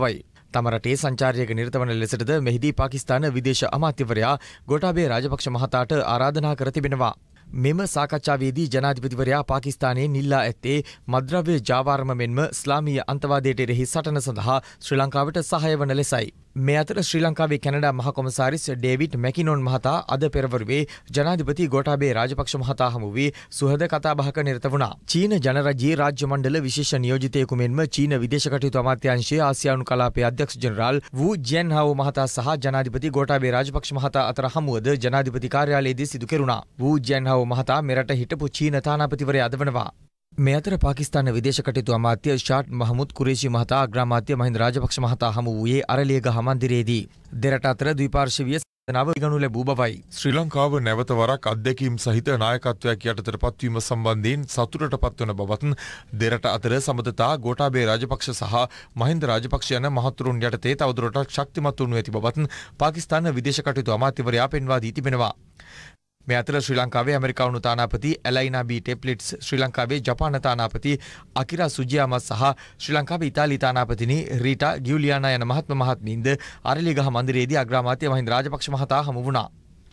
තම රටේ සංචාරයක නිරත වන ලෙසටද මෙහිදී පාකිස්තාන විදේශ අමාත්‍යවරයා ගෝඨාභය රාජපක්ෂ මහතාට ආරාධනා කර තිබෙනවා. මෙම සාකච්ඡාවේදී ජනාධිපතිවරයා පාකිස්තානයේ නිල්ලා ඇත්තේ මද්‍රව්‍ය ජාවාරම මෙන්ම ඉස්ලාමීය අන්තවාදයට එරෙහි සටන සඳහා ශ්‍රී ලංකාවට සහාය වන ලෙසයි. මේ අතර ශ්‍රී ලංකාවේ කැනඩා මහ කොමසාරිස් ඩේවිඩ් මැකිනොන් මහතා අද පෙරවරුවේ ජනාධිපති ගෝඨාභය රාජපක්ෂ මහතා හමු වී සුහද කතාබහක නිරත වුණා. චීන ජනරජයේ රාජ්‍ය මණ්ඩල විශේෂ නියෝජිතයෙකු මෙන්ම චීන විදේශ කටයුතු අමාත්‍යාංශයේ ආසියානු කලාපයේ අධ්‍යක්ෂ ජෙනරාල් වූ ජියන්හාවෝ මහතා සහ ජනාධිපති ගෝඨාභය රාජපක්ෂ මහතා අතර හමුවද ජනාධිපති කාර්යාලයේදී සිදු කෙරුණා. වූ ජියන්හාවෝ මහතා මෙරට හිටපු චීන තානාපතිවරයා අද වනවා. මේ අතර පාකිස්තාන විදේශ කටයුතු අමාත්‍ය ෂාඩ් මහමුද් කුරේෂි මහතා අග්‍රාමාත්‍ය මහින්ද රාජපක්ෂ මහතා හමු වූයේ අරලියගහ මන්දිරයේදී. දෙරට අතර ද්විපාර්ශ්වීය සම්බන්ධතාව ඉගනු ලැබූ බවයි. ශ්‍රී ලංකාව නැවත වරක් අත්දැකීම් සහිත නායකත්වයක් යටතට පත්වීම සම්බන්ධයෙන් සතුටට පත්වන බවත් දෙරට අතර සම්බන්ධතා ගෝඨාභය රාජපක්ෂ සහ මහින්ද රාජපක්ෂ යන මහතුරුන් යටතේ තවදුරටත් ශක්තිමත් වනු ඇති බවත් පාකිස්තාන විදේශ කටයුතු අමාත්‍යවරයා පෙන්වා දී තිබෙනවා. මේ අතර ශ්‍රී ලංකාවේ ඇමරිකානු තානාපති එලයිනා බී ටෙප්ලිට්ස් ශ්‍රී ලංකාවේ ජපාන තානාපති අකිරා සුජියාමා සහ ශ්‍රී ලංකාවේ ඉතාලි තානාපතිනි රීටා ගියුලියානා යන මහත්ම මහත්මීන්ද අරලියගහ මන්දිරයේදී අග්‍රාමාත්‍ය මහින්ද රාජපක්ෂ මහතා හමු වුණා.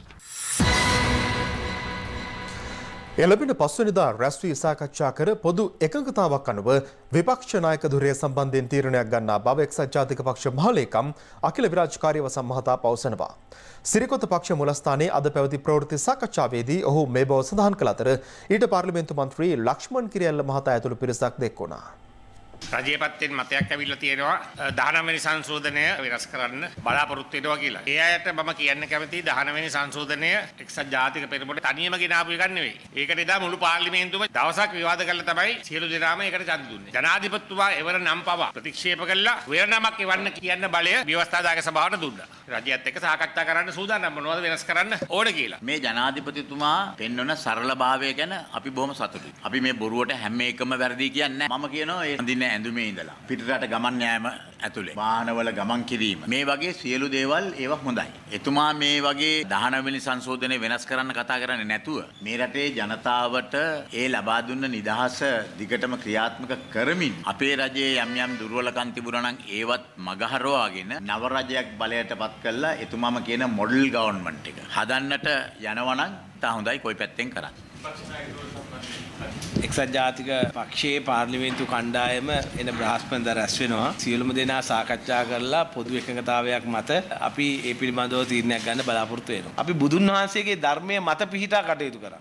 එළඹෙන පස්වනිදා රැස්වී සාකච්ඡා කර පොදු එකඟතාවක් අනුව විපක්ෂ නායක ධුරය සම්බන්ධයෙන් තීරණයක් ගන්නා බව එක්සත් ජාතික පක්ෂ මහලේකම් අඛිල විරාජකාරී වසම් මහතා පවසනවා. සිරිකොත පක්ෂ මුලස්ථානයේ අද පැවති ප්‍රවෘත්ති සාකච්ඡාවේදී ඔහු මේ බව සඳහන් කළ අතර ඊට පාර්ලිමේන්තු මන්ත්‍රී ලක්ෂ්මන් කිරියල්ල මහතා ඇතුළු පිරිසක් දෙක්වුණා. රජයේ පැත්තෙන් මතයක් ඇවිල්ලා තියෙනවා 19 වෙනි සංශෝධනය වෙනස් කරන්න බලාපොරොත්තු වෙනවා කියලා. ඒ අයට මම කියන්න කැමතියි 19 වෙනි සංශෝධනය එක්සත් ජාතික පෙරමුණ තනියම ගෙනාපු එකක් නෙවෙයි. ඒකට එදා මුළු පාර්ලිමේන්තුවම දවසක් විවාද කරලා තමයි සියලු දෙනාම ඒකට ඡන්ද දුන්නේ. ජනාධිපතිතුමා එවර නම් පවා ප්‍රතික්ෂේප කළා. වෙන නමක් එවන්න කියන්න බලය ව්‍යවස්ථාදායක සභාවට දුන්නා. රජයත් එක්ක සාකච්ඡා කරන්න සූදානම් මොනවද වෙනස් කරන්න ඕන කියලා. මේ ජනාධිපතිතුමා පෙන්වන සරලභාවය ගැන අපි බොහොම සතුටුයි. අපි මේ බොරුවට හැම එකම වැරදි කියන්නේ නැහැ. මම කියනවා ඒ හඳින්න ඇඳුමේ ඉඳලා පිටරට ගමන් යෑම ඇතුලේ වාහනවල ගමන් කිරීම මේ වගේ සියලු දේවල් ඒවා හොඳයි. එතුමා මේ වගේ 19 වෙනි සංශෝධනය වෙනස් කරන්න කතා කරන්නේ නැතුව මේ රටේ ජනතාවට ඒ ලබා දුන්න නිදහස දිගටම ක්‍රියාත්මක කරමින් අපේ රජයේ යම් යම් දුර්වලකම් තිබුණා නම් ඒවත් මගහරවාගෙන නව රජයක් බලයට පත් කළා එතුමාම කියන මොඩල් ගවර්න්මන්ට් එක හදන්නට යනවා නම් තා හොඳයි කොයි පැත්තෙන් කරන්නේ. එක්සත් ජාතික පක්ෂයේ පාර්ලිමේන්තු කණ්ඩායම එන බ්‍රහස්පතින්දා රැස් වෙනවා. සියලුම දෙනා සාකච්ඡා කරලා පොදු එකඟතාවයක් මත අපි ඒ පිළිබඳව තීරණයක් ගන්න බලාපොරොත්තු වෙනවා. අපි බුදුන් වහන්සේගේ ධර්මයේ මත පිහිටා කටයුතු කරා.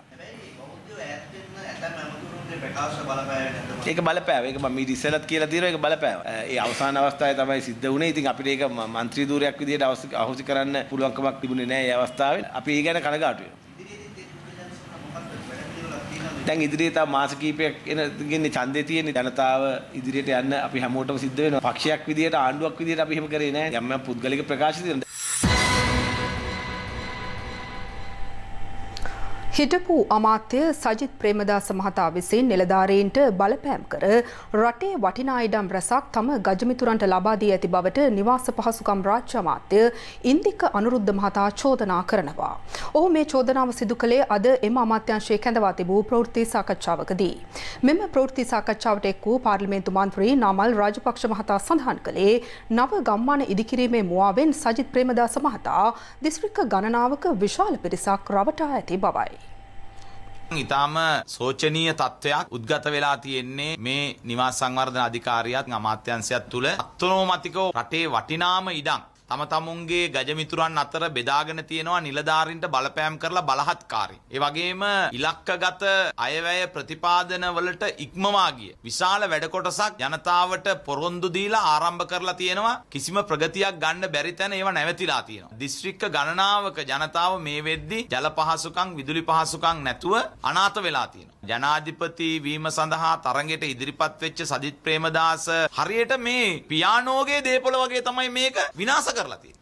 ඒක බලපෑව. ඒක මම ඊට ඉස්සෙල්ලත් කියලා තියෙනවා ඒක බලපෑව. ඒ අවසාන අවස්ථාවේ තමයි සිද්ධ වුණේ. ඉතින් අපිට ඒක മന്ത്രി ධූරයක් විදිහට අහෝසි කරන්න පුළුවන්කමක් තිබුණේ නැහැ ඒ අවස්ථාවේ. අපි ඒ ගැන කනගාටු වෙනවා. දැන් ඉදිරියේ තව මාස කිහිපයක් එනගෙන ඡන්දේ තියෙන ජනතාව ඉදිරියට යන්න අපි හැමෝටම සිද්ධ වෙනවා. පක්ෂයක් විදියට ආණ්ඩුවක් විදියට අපි එහෙම කරේ නැහැ. යම් යම් පුද්ගලික ප්‍රකාශ තියෙනවා. හිටපු අමාත්‍ය සජිත් ප්‍රේමදාස මහතා විසින් නිලධාරීන්ට බලපෑම් කර රටේ වටිනා ඉඩම් රැසක් තම ගජමිතුරන්ට ලබා දී ඇති බවට නිවාස පහසුකම් රාජ්‍ය අමාත්‍ය ඉන්දික අනුරුද්ධ මහතා චෝදනා කරනවා. ඔහු මේ චෝදනාව සිදු කළේ අද එම අමාත්‍යාංශයේ කැඳවා තිබූ ප්‍රවෘත්ති සාකච්ඡාවකදී. මෙම ප්‍රවෘත්ති සාකච්ඡාවට එක් වූ පාර්ලිමේන්තු මන්ත්‍රී නාමල් රාජපක්ෂ මහතා සඳහන් කළේ නව ගම්මාන ඉදිකිරීමේ මුවාවෙන් සජිත් ප්‍රේමදාස මහතා දිස්ත්‍රික්ක ගණනාවක විශාල පිරිසක් රවටා ඇති බවයි. ඉතාම සෝචනීය තත්ත්වයක් උද්ගත වෙලා තියෙන්නේ මේ නිවාස සංවර්ධන අධිකාරියත් අමාත්‍යාංශයත් තුළ අත්නෝමතිකව රටේ වටිනාම ඉඩම් තම තමුන්ගේ ගජමිතුරන් අතර බෙදාගෙන තියෙනවා නිලධාරීන්ට බලපෑම් කරලා බලහත්කාරී. ඒ වගේම ඉලක්කගත අයවැය ප්‍රතිපාදන වලට ඉක්මවා ගිය විශාල වැඩ කොටසක් ජනතාවට පොරොන්දු දීලා ආරම්භ කරලා තියෙනවා. කිසිම ප්‍රගතියක් ගන්න බැරි තැන ඒවා නැවතිලා තියෙනවා. දිස්ත්‍රික්ක ගණනාවක ජනතාව මේ වෙද්දි ජල පහසුකම් විදුලි පහසුකම් නැතුව අනාථ වෙලා තියෙනවා. ජනාධිපති වීම සඳහා තරඟයට ඉදිරිපත් වෙච්ච සජිත් ප්‍රේමදාස හරියට මේ පියානෝගේ දේපොළ වගේ තමයි මේක විනාශ කරලා තියෙන්නේ.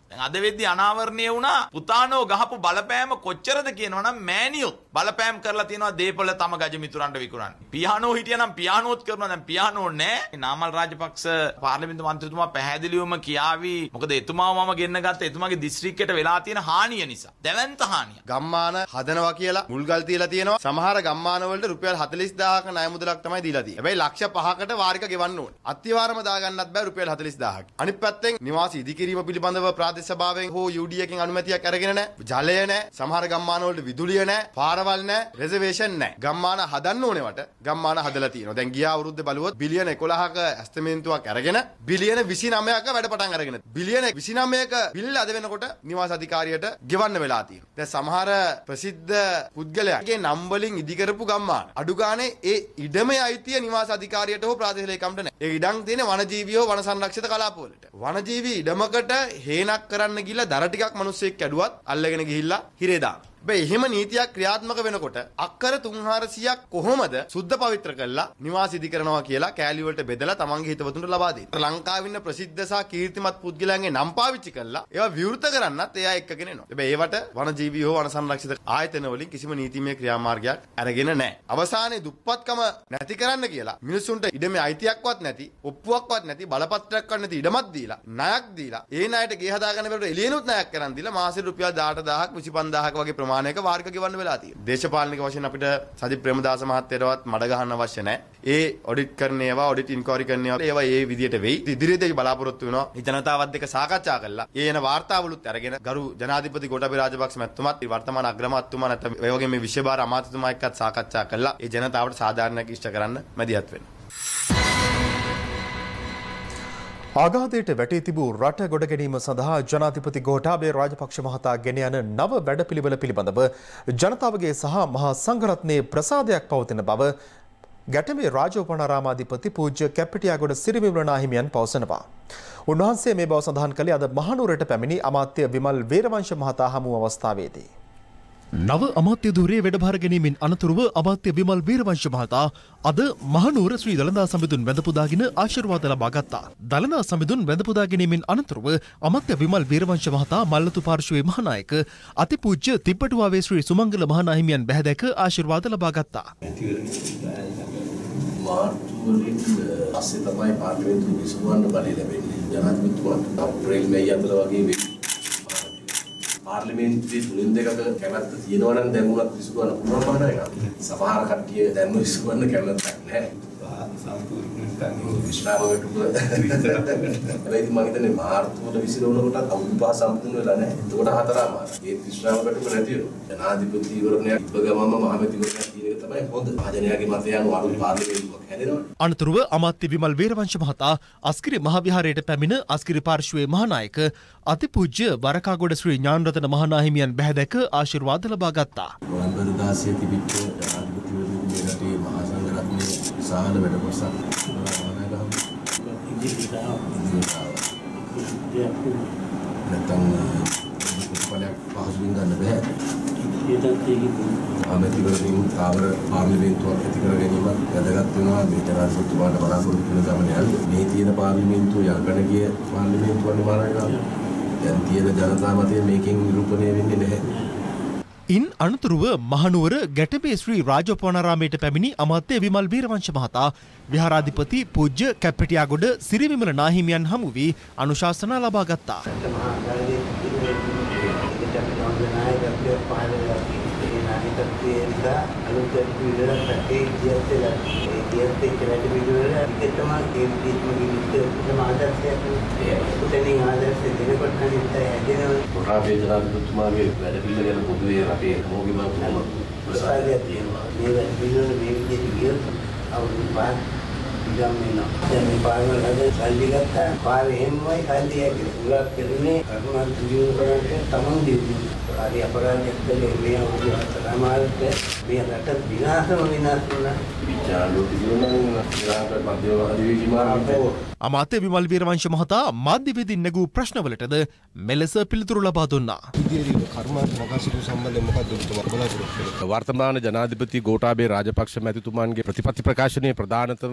දැන් අද වෙද්දී අනාවරණය වුණා පුතානෝ ගහපු බලපෑම කොච්චරද කියනවනම් මෑනියොත් බලපෑම් කරලා තියෙනවා දීපල තම ගජ මිතුරන්ට විකුණන්න. පියානෝ හිටියනම් පියානෝත් කරනවා දැන් පියානෝ නැහැ. නාමල් රාජපක්ෂ පාර්ලිමේන්තු මන්ත්‍රීතුමා පැහැදිලිවම කියාවි මොකද එතුමාව මම ගෙන්න ගත්ත එතුමාගේ දිස්ත්‍රික්කයට වෙලා තියෙන හානිය නිසා. දැවැන්ත හානිය. ගම්මාන හදනවා කියලා මුල්ගල් තියලා තියෙනවා. සමහර ගම්මාන වලට රුපියල් 40000ක ණය මුදලක් තමයි දීලා තියෙන්නේ. හැබැයි ලක්ෂ 5කට වාරික ගෙවන්න ඕනේ. අත්‍යවාරම දාගන්නත් බෑ රුපියල් 40000ක්. අනිත් පැත්තෙන් නිවාස ඉදිකිරීම පිළිබඳව ප්‍රාදේශ සභාවෙන් හෝ UD එකෙන් අනුමැතියක් අරගෙන නැහැ. ජලය නැහැ. සමහර ගම්මාන වලට විදුලිය නැහැ. පාරවල් නැහැ. රෙසර්වේෂන් නැහැ. ගම්මාන හදන්න ඕනේවට ගම්මාන හදලා තියෙනවා. දැන් ගියා අවුරුද්දේ බලුවොත් බිලියන 11ක ඇස්තමේන්තුවක් අරගෙන බිලියන 29ක වැඩ පටන් අරගෙන බිලියන 29ක බිල් අද වෙනකොට නිවාස අධිකාරියට ගෙවන්න වෙලා තියෙනවා. දැන් සමහර ප්‍රසිද්ධ පුද්ගලයාගේ නම් වලින් ඉදි කරපු ගම්මාන අඩු ගානේ ඒ ඉඩමේ අයිතිය නිවාස අධිකාරියට හෝ ප්‍රාදේශීය ලේකම්ට නැහැ. ඒ ඉඩම් තියෙන වනජීවී හෝ වන සංරක්ෂිත කලාප වලට. වනජීවී ඉඩමකට හේනක් කරන්න ගිහලා දර ටිකක් මිනිස්සෙක් කැඩුවත් අල්ලගෙන ගිහිල්ලා හිරේ දානවා. බෑ එහෙම නීතියක් ක්‍රියාත්මක වෙනකොට අක්කර 3400ක් කොහොමද සුද්ධ පවිත්‍ර කළා නිවාස ඉදි කරනවා කියලා කෑලි වලට බෙදලා තමන්ගේ හිතවතුන්ට ලබා දෙන්න. ලංකාවේ ඉන්න ප්‍රසිද්ධ සහ කීර්තිමත් පුද්ගලයන්ගේ නම් පාවිච්චි කළා ඒවා විවෘත කරන්නත් එයා එක්කගෙන එනවා. හැබැයි ඒවට වනජීවී හෝ වන සංරක්ෂිත ආයතන වලින් කිසිම නීතිමය ක්‍රියාමාර්ගයක් අරගෙන නැහැ. අවසානයේ දුප්පත්කම නැති කරන්න කියලා මිනිසුන්ට ඉඩමේ අයිතියක්වත් නැති, ඔප්පුවක්වත් නැති, බලපත්‍රයක්වත් නැති ඉඩමක් දීලා, ණයක් දීලා, ඒ ණයට ගේ හදාගන්න බැරුව එළියෙනුත් ණයක් කරන් දීලා මාසෙ රුපියල් 18000ක් 25000ක් වගේ ප්‍රමාණයක වාරික ගෙවන්න වෙලා තියෙනවා. දේශපාලනික වශයෙන් අපිට සජිත් ප්‍රේමදාස මහත්තයටවත් මඩ ගහන්න අවශ්‍ය නැහැ. ඒ ඔඩිට් කරන ඒවා, ඔඩිට් ඉන්ක්වයරි කරන ඒවා ඒ විදියට වෙයි. ඉදිරියේදී බලාපොරොත්තු වෙනවා. මේ ජනතාවත් එක්ක සාකච්ඡා කරලා ඒ එන වාර්තාවලුත් අරගෙන ගරු ජනාධිපති ගෝඨාභය රාජපක්ෂ මැතිතුමාත් වර්තමාන අග්‍රාමාත්‍යතුමා නැත්නම් ඒ වගේ මේ විශේෂ අමාත්‍යතුමා එක්කත් සාකච්ඡා කරලා ඒ ජනතාවට සාධාරණයක් ඉෂ්ට කරන්න මැදිහත් වෙනවා. ආඝාතයට වැටී තිබූ රට ගොඩ ගැනීම සඳහා ජනාධිපති ගෝඨාභය රාජපක්ෂ මහතා ගෙන යන නව වැඩපිළිවෙල පිළිබඳව ජනතාවගේ සහ මහා සංඝරත්නයේ ප්‍රසාදයක් පවතින බව ගැටඹේ රාජෝපනාරාමාධිපති පූජ්‍ය කැප්පිටියාගොඩ සිරිවිමල නාහිමියන් පවසනවා. උන්වහන්සේ මේ බව සඳහන් කළේ අද මහනුවරට පැමිණි අමාත්‍ය විමල් වීරවංශ මහතා හමු අවස්ථාවේදී. නව අමාත්‍ය ධූරයේ වැඩභාර ගැනීමෙන් අනතුරුව අමාත්‍ය විමල් වීරවංශ මහතා අද මහනුවර ශ්‍රී දළදා සමිඳුන් වැඳ පුදාගෙන ආශිර්වාද ලබා ගත්තා. දළදා සමිඳුන් වැඳ පුදා ගැනීමෙන් අනතුරුව අමාත්‍ය විමල් වීරවංශ මහතා මල්ලතු පාර්ශවයේ මහානායක අතිපූජ්‍ය තිබ්බටුවාවේ ශ්‍රී සුමංගල මහානාහිමියන් බැහැ දැක ආශිර්වාද ලබා ගත්තා. මාර්තුවලින් පස්සේ තමයි පාර්ලිමේන්තු විසඳුමන්න බලය ලැබෙන්නේ. ජනාධිපතිතුමාට අප්‍රේල් මැයි අතර වගේ වෙයි. පාර්ලිමේන්තුවේ තුලින් දෙකක කැමැත්ත තියෙනවා නම් දැන් උනත් විසඳුමන්න පුළුවන් බානයි. සමහර කට්ටිය දැන්ම විසඳුමන්න කැමැත්තක් නැහැ. විශ්‍රාමකට හැබැයි මම හිතන්නේ මාර්තුවල විසිරවන කොට අවුරුදු සම්පූර්ණ වෙලා නැහැ. ඒකට හතරමාර. ඒ විශ්‍රාමකට නැති වෙනවා. ජනාධිපතිවරණයක් ඉබ්බගමම මහමැතිවරණයක් කියන එක තමයි හොඳ. මහජනයාගේ මතය අනුව අලුත් පාර්ලිමේන්තුවක් හැදෙනවා. අනතුරුව අමාත්‍ය විමල් වීරවංශ මහතා අස්කිරි මහ විහාරයට පැමිණ අස්කිරි පාර්ශවයේ මහානායක අතිපූජ්‍ය වරකාගොඩ ශ්‍රී ඥානරතන මහානාහිමියන් බැහැ දැක ආශිර්වාද ලබා ගත්තා. නොවැම්බර් 16 තිබිච්ච ජනාධිපතිවරණයේ මෙරටේ මහා සංඝරත්නයේ විශාල වැඩපොසක් නැත්නම් ප්‍රතිඵලයක් පහසුවෙන් ගන්න බෑ. ආමතිවරණින් ආවර පාර්ලිමේන්තුවක් ඇති කර ගැනීම වැදගත් වෙනවා. මේ ජනාධිපතිතුමාට බලාපොරොත්තු වෙන ගමන යන්නේ. මේ තියෙන පාර්ලිමේන්තුව යකඩ ගිය පාර්ලිමේන්තුවක් නිර්මාණය කරනවා. දැන් තියෙන ජනතා මතය මේකෙන් නිරූපණය වෙන්නේ නැහැ. ඉන් අනතුරුව මහනුවර ගැටඹේ ශ්‍රී රාජෝපනාරාමයට පැමිණි අමාත්‍ය විමල් වීරවංශ මහතා විහාරාධිපති පූජ්‍ය කැප්පිටියාගොඩ සිරිවිමල නාහිමියන් හමු වී අනුශාසනා ලබා ගත්තා. ගෝඨාභය ජනාධිපතිතුමාගේ වැඩ පිළිවෙල ගැන පොදුවේ රටේ හැමෝගෙම කොහොම ප්‍රසාදයක් තියෙනවා. මේ වැඩ පිළිවෙල මේ විදිහට ගියොත් අවුරුදු 5ක් ඉඳන් වෙනවා. දැන් මේ පාරවල් හදලා සල්ලි ගත්තා. පාරේ හැමෝයි සල්ලි යකි. උලක් කෙරුනේ කර්මාන්ත ජීවන කරන්නේ තමන් දෙන්නේ. හරි අපරාධයක් කළේ මේ අවුරුදු 4මාරට මේ රට විනාශ වුණා. විචාරලෝ තිබුණා ශ්‍රී මධ්‍යම අධිවේගී මාර්ගයේ අමාත්‍ය විමල් වීරවංශ මහතා මාධ්‍යවේදීන් නැගූ ප්‍රශ්නවලටද මෙලෙස පිළිතුරු ලබා දුන්නා. ඉදිරියේ කර්මාන්ත මගසිරු සම්බන්ධයෙන් මොකක්ද ඔබතුමා බලාපොරොත්තු වෙන්නේ? වර්තමාන ජනාධිපති ගෝඨාභය රාජපක්ෂ මැතිතුමාන්ගේ ප්‍රතිපත්ති ප්‍රකාශනයේ ප්‍රධානතම අවධානය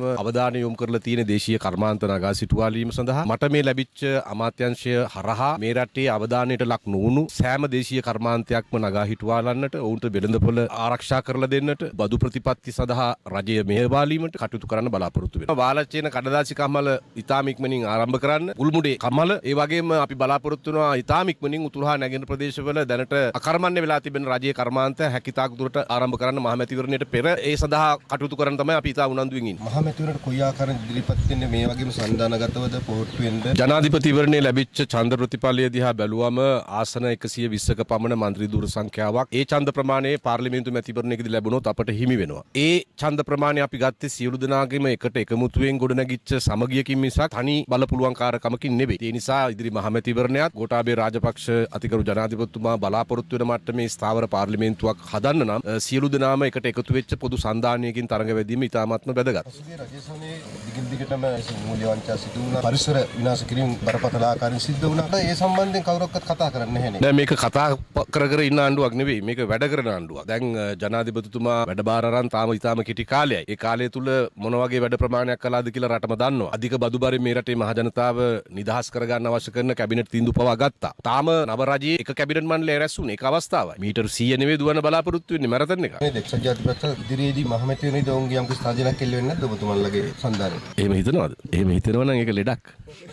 අවධානය යොමු කරලා තියෙන දේශීය කර්මාන්ත නගා සිටුවාලීම සඳහා මට මේ ලැබිච්ච අමාත්‍යාංශය හරහා මේ රටේ අවධානයට ලක් නොවුණු සෑම දේශීය කර්මාන්තයක්ම නගා හිටුවාලන්නට ඔවුන්ට වෙළඳපොළ ආරක්ෂා කරලා දෙන්නට බදු ප්‍රතිපත්ති සඳහා රජය මෙහෙයවාලීමට කටයුතු කරන්න බලාපොරොත්තු වෙනවා. වාලච්චේන කඩදාසි කම්මල ඉතාම ඉක්මනින් ආරම්භ කරන්න. ගුල්මුඩේ කම්මල ඒ වගේම අපි බලාපොරොත්තු වෙනවා ඉතාම ඉක්මනින් උතුරු හා නැගෙනහිර ප්‍රදේශවල දැනට අකර්මණ්‍ය වෙලා තිබෙන රජයේ කර්මාන්ත හැකිතාක් දුරට ආරම්භ කරන්න මහමැතිවරණයට පෙර ඒ සඳහා කටයුතු කරන්න තමයි අපි ඉතා උනන්දුවෙන් ඉන්නේ. මහමැතිවරණයට කොයි ආකාරයෙන් ඉදිරිපත් වෙන්නේ මේ වගේම සංදානගතවද පොහොට්ටු වෙන්න ජනාධිපතිවරණයේ ලැබිච්ච ඡන්ද ප්‍රතිඵලය දිහා බැලුවම ආසන 120ක පමණ മന്ത്രി දුර සංඛ්‍යාවක් ඒ ඡන්ද ප්‍රමාණය පාර්ලිමේන්තු මැතිවරණයකදී ලැබුණොත් අපට හිමි වෙනවා. ඒ ඡන්ද ප්‍රමාණය අපි ගත්තේ සියලු දෙනාගේම එකට එකමුතුවෙන් ගොඩනැගිච්ච සමගියකින් මිසක් තනි බලපුලුවන්කාරකමකින් නෙවෙයි. ඒ නිසා ඉදිරි මහමැතිවරණයත් ගෝඨාභය රාජපක්ෂ අතිගරු ජනාධිපතිතුමා බලාපොරොත්තු වෙන මට්ටමේ ස්ථාවර පාර්ලිමේන්තුවක් හදන්න නම් සියලු දෙනාම එකට එකතු වෙච්ච පොදු සන්දානයකින් තරඟ වැදීම ඉතාමත්ම වැදගත්. පසුගිය රජයේ සමයේ දිගින් දිගටම මූල්‍ය වංචා සිදු වුණා. පරිසර විනාශ කිරීම බරපතල ආකාරයෙන් සිද්ධ වුණා. ඒ සම්බන්ධයෙන් කවුරක්වත් කතා කරන්නේ නැහැ නේ. දැන් මේක කතා කර ඉන්න ආණ්ඩුවක් නෙවෙයි. මේක වැඩ කරන ආණ්ඩුවක්. දැන් ජනාධිපතිතුමා වැඩබාර අරන් තාම කිටි කාලයයි. ඒ කාලය තුල මොන වගේ වැඩ ප්‍රමාණයක් කළාද කියලා රටම දන්නවා. අධික බදු බරින් මේ රටේ මහ ජනතාව නිදහස් කරගන්න අවශ්‍ය කරන කැබිනට් තීන්දුව පවා ගත්තා. තාම නව රජයේ එක කැබිනට් මණ්ඩලය රැස්ුනේ ඒක අවස්ථාවයි. මීටර් 100 නෙවෙයි දුවන බලාපොරොත්තු වෙන්නේ මැරතන් එක. මේ දෙක්ෂ ජාතිපක්ෂ ඉදිරියේදී මහමැතිවරණයේදී ඔවුන්ගේ යම් කිසි සාධනයක් එල්ල වෙන්නේ නැද්ද ඔබතුමන්ලගේ සන්දානයේ? එහෙම හිතනවද? එහෙම හිතනවා නම් ඒක ලෙඩක්.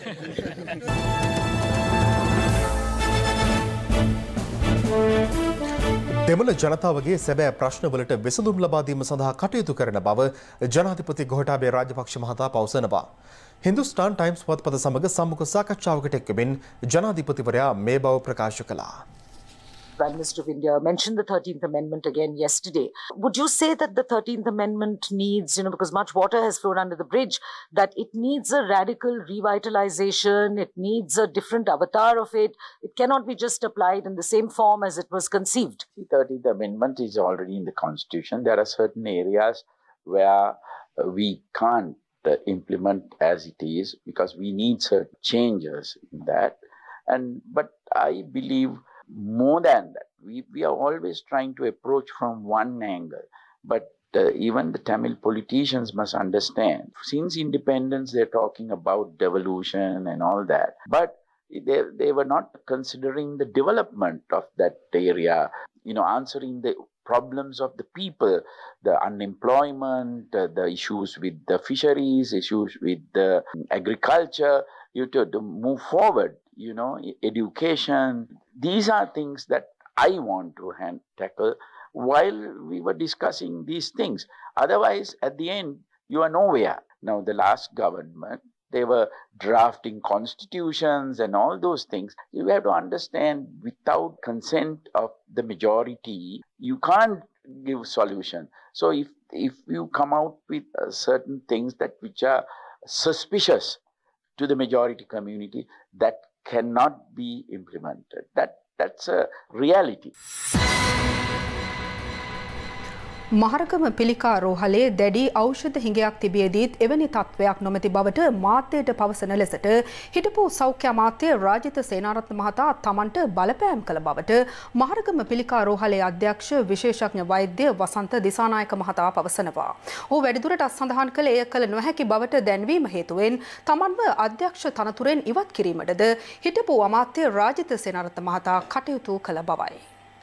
දෙමළ ජනතාවගේ සැබෑ ප්‍රශ්නවලට විසඳුම් ලබා දීම සඳහා කටයුතු කරන බව ජනාධිපති ගෝඨාභය රාජපක්ෂ මහතා පවසනවා. හින්දුස්තාන් ටයිම්ස් පුවත්පත සමග සම්මුඛ සාකච්ඡාවකට එක්වමින් ජනාධිපතිවරයා මේ බව ප්‍රකාශ කළා. Prime Minister of India mentioned the 13th Amendment again yesterday. Would you say that the 13th Amendment needs, because much water has flown under the bridge, that it needs a radical revitalization, it needs a different avatar of it, it cannot be just applied in the same form as it was conceived? The 13th Amendment is already in the Constitution. There are certain areas where we can't implement as it is because we need certain changes in that. But I believe more than that, we are always trying to approach from one angle. But even the Tamil politicians must understand, since independence they're talking about devolution and all that. But they were not considering the development of that area, answering the problems of the people, the unemployment, the issues with the fisheries, issues with the agriculture, to move forward, education. These are things that I want to tackle while we were discussing these things. Otherwise, at the end, you are nowhere. Now, the last government, they were drafting constitutions and all those things. You have to understand, without consent of the majority, you can't give solution. So if you come out with certain things which are suspicious to the majority community, that cannot be implemented. That's a reality. Maharagama පිළිකා රෝහලේ දැඩි ඖෂධ හිඟයක් තිබියදීත් එවැනි තත්ත්වයක් නොමැති බවට මාධ්‍යයට පවසන ලෙසට හිටපු සෞඛ්‍ය අමාත්‍ය රාජිත සේනාරත්න මහතා තමන්ට බලපෑම් කළ බවට මහරගම පිළිකා රෝහලේ අධ්‍යක්ෂ විශේෂඥ වෛද්‍ය වසන්ත දිසානායක මහතා පවසනවා. ඔහු වැඩිදුරටත් සඳහන් කළ එය කළ නොහැකි බවට දැන්වීම හේතුවෙන් තමන්ව අධ්‍යක්ෂ තනතුරෙන් ඉවත් කිරීමටද හිටපු අමාත්‍ය රාජිත සේනාරත්න මහතා කටයුතු කළ බවයි.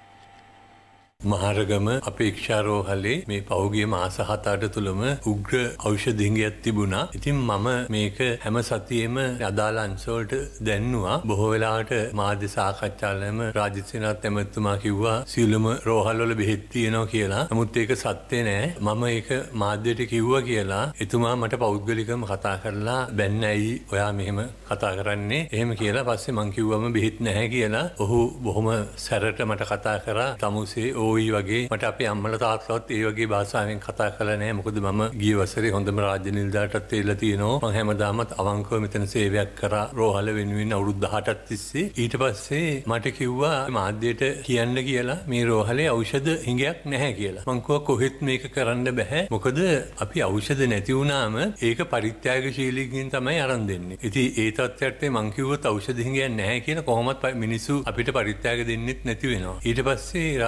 මහරගම අපේක්ෂා රෝහලේ මේ පෞගිය මාස 7-8 තුලම උග්‍ර ඖෂධ හිඟයක් තිබුණා. ඉතින් මම මේක හැම සතියෙම අදාළ අංශවලට දැන්නුවා. බොහෝ වෙලාවට මාධ්‍ය සාකච්ඡාවලම රාජිත් සේනාරත්න එමෙතුමා කිව්වා සියලුම රෝහල් වල බෙහෙත් තියෙනවා කියලා. නමුත් ඒක සත්‍ය නෑ. මම ඒක මාධ්‍යයට කිව්වා කියලා එතුමා මට පෞද්ගලිකවම කතා කරලා බැන්නයි ඔයා මෙහෙම කතා කරන්නේ. එහෙම කියලා පස්සේ මං කිව්වම බෙහෙත් නැහැ කියලා. ඔහු බොහොම සැරට මට කතා කරා. තමුසේ ඕයි වගේ මට අපේ අම්මලා තාත්තලාත් ඒ වගේ භාෂාවෙන් කතා කළා නෑ. මොකද මම ගිය වසරේ හොඳම රාජ්‍ය නිලධාරීටත් එල්ල තියෙනවා. මම හැමදාමත් අවංකව මෙතන සේවයක් කරා රෝහල වෙනුවෙන් අවුරුදු 18ක් තිස්සේ. ඊට පස්සේ මට කිව්වා මාධ්‍යයට කියන්න කියලා මේ රෝහලේ ඖෂධ හිඟයක් නැහැ කියලා. මං කිව්වා කොහෙත් මේක කරන්න බෑ. මොකද අපි ඖෂධ නැති වුණාම ඒක පරිත්‍යාගශීලීකින් තමයි අරන් දෙන්නේ. ඉතින් ඒ තත්ත්වයට මං කිව්වොත් ඖෂධ හිඟයක් නැහැ කියලා කොහොමත් මිනිස්සු අපිට පරිත්‍යාග දෙන්නෙත් නැති වෙනවා. ඊට පස්සේ රාජසේනාරත්න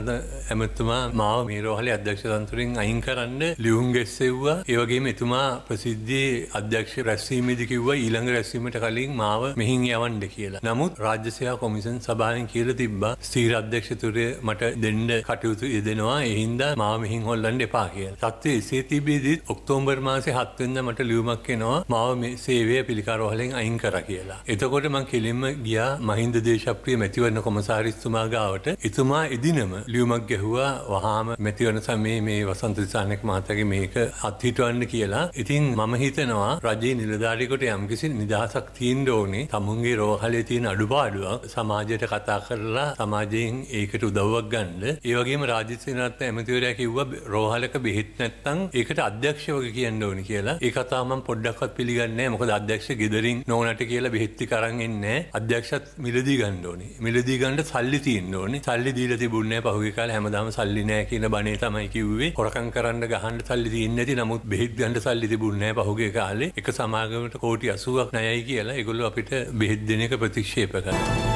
ජනාධිපතිතුමාද ඇමතුමා මාව මේ රෝහලේ අධ්‍යක්ෂ තනතුරෙන් අයින් කරන්න ලියුම් ගෙස්සෙව්වා. ඒ වගේම එතුමා ප්‍රසිද්ධියේ අධ්‍යක්ෂ රැස්වීමේදී කිව්වා ඊළඟ රැස්වීමට කලින් මාව මෙහින් යවන්න කියලා. නමුත් රාජ්‍ය සේවා කොමිෂන් සභාවෙන් කියලා තිබ්බා ස්ථීර අධ්‍යක්ෂතුරිය මට දෙන්න කටයුතු යෙදෙනවා. ඒ හින්දා මාව මෙහින් හොල්ලන්න එපා කියලා. තත්ත්වයේ එසේ තිබෙද්දී ඔක්තෝබර් මාසේ 7 වෙනිදා මට ලියුමක් එනවා මාව මේ සේවය පිළිකා රෝහලෙන් අයින් කරා කියලා. එතකොට මම කෙලින්ම ගියා මහින්ද දේශප්‍රිය මැතිවරණ කොමසාරිස්තුමා ගාවට. එතුමා එදිනම ලියුමක් ගැහුවා වහාම මැතිවරණ සමයේ මේ වසන්ත දිසානායක මහතාගේ මේක අත්හිටවන්න කියලා. ඉතින් මම හිතනවා රජයේ නිලධාරියෙකුට යම්කිසි නිදහසක් තියෙන්න ඕනේ. තමුන්ගේ රෝහලේ තියෙන අඩුපාඩුවක් සමාජයට කතා කරලා සමාජයෙන් ඒකට උදව්වක් ගන්න. ඒ වගේම රාජ්‍ය සේනාධිපති ඇමතිවරයා කිව්වා රෝහලක බෙහෙත් නැත්නම් ඒකට අධ්‍යක්ෂවක කියන්න ඕනේ කියලා. ඒ කතාව මම පොඩ්ඩක්වත් පිළිගන්නේ නැහැ. මොකද අධ්‍යක්ෂ ගෙදරින් නෝනට කියලා බෙහෙත් ටික අරන් එන්නේ නැහැ. අධ්‍යක්ෂත් මිලදී ගන්න ඕනේ. මිලදී ගන්න සල්ලි තියෙන්න ඕනේ. සල්ලි දීලා තිබුණේ නැහැ. පහුගිය කාලේ හැමදාම සල්ලි නැහැ කියන බණේ තමයි කිව්වේ. හොරකම් කරන්න ගහන්න සල්ලි තියෙන්නේ නැති. නමුත් බෙහෙත් ගන්න සල්ලි තිබුණේ නැහැ පහුගිය කාලේ. එක සමාගමකට කෝටි 80ක් ණයයි කියලා ඒගොල්ලෝ අපිට බෙහෙත් දෙන එක ප්‍රතික්ෂේප කරනවා.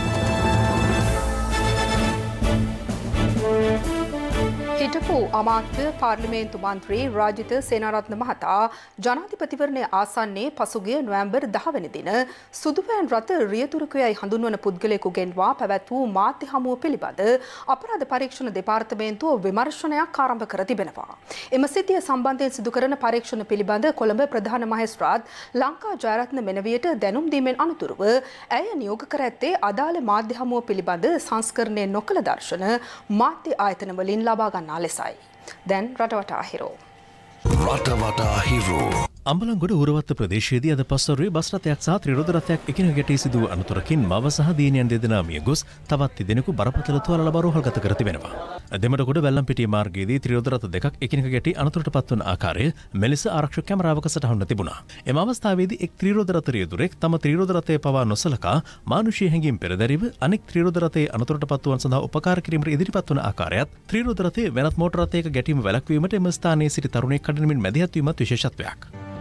හිටපු අමාත්‍ය පාර්ලිමේන්තු මන්ත්‍රී රාජිත සේනාරත්න මහතා ජනාධිපතිවරණය ආසන්නයේ පසුගිය නොවැම්බර් 10 වෙනි දින සුදුපෑන් රථ රියතුරකයයි හඳුන්වන පුද්ගලයෙකුගෙන්වා පැවැත් වූ මාධ්‍ය හමුව පිළිබඳ අපරාධ පරීක්ෂණ දෙපාර්තමේන්තුව විමර්ශනයක් ආරම්භ කර තිබෙනවා. එම සිද්ධිය සම්බන්ධයෙන් සිදු කරන පරීක්ෂණ පිළිබඳ කොළඹ ප්‍රධාන මහේස්ත්‍රාත් ලංකා ජයරත්න මෙනවියට දැනුම් දීමෙන් අනතුරුව ඇය නියෝග කර ඇත්තේ අදාළ මාධ්‍ය හමුව පිළිබඳ සංස්කරණය නොකළ දර්ශන මාධ්‍ය ආයතන වලින් ලබා ගන්නා ලෙසයි. දැන් රටවටා හිරෝ. රටවටා හිරෝ. අම්බලන්ගොඩ ඌරවත්ත ප්‍රදේශයේදී අද පස්වරුවේ බස් රථයක් සහ ත්‍රිරෝද රථයක් එකිනෙක ගැටී සිදු වූ අනතුරකින් මව සහ දියණියන් දෙදෙනා මිය ගොස් තවත් දෙදෙනෙකු බරපතල තුවාල ලබා රෝහල්ගත කර තිබෙනවා. දෙමඩගොඩ වැල්ලම්පිටිය මාර්ගයේදී ත්‍රිරෝද රථ දෙකක් එකිනෙක ගැටී අනතුරට පත්වන ආකාරය මෙලෙස ආරක්ෂක කැමරාවක සටහන්ව තිබුණා. එම අවස්ථාවේදී එක් ත්‍රිරෝද රථ රියදුරෙක් තම ත්‍රිරෝද රථය පවා නොසලකා මානුෂීය හැඟීම් පෙරදැරිව අනෙක් ත්‍රිරෝද රථයේ අනතුරට පත්වන සඳහා උපකාර කිරීමට ඉදිරිපත් වන ආකාරයත් ත්‍රිරෝද රථයේ වෙනත් මෝටර රථයක ගැටීම වැළැක්වීමට එම ස්ථානයේ සිටි තරුණයෙක් කඩනමින් මැදිහත් වීමත් විශේෂත්වයක්.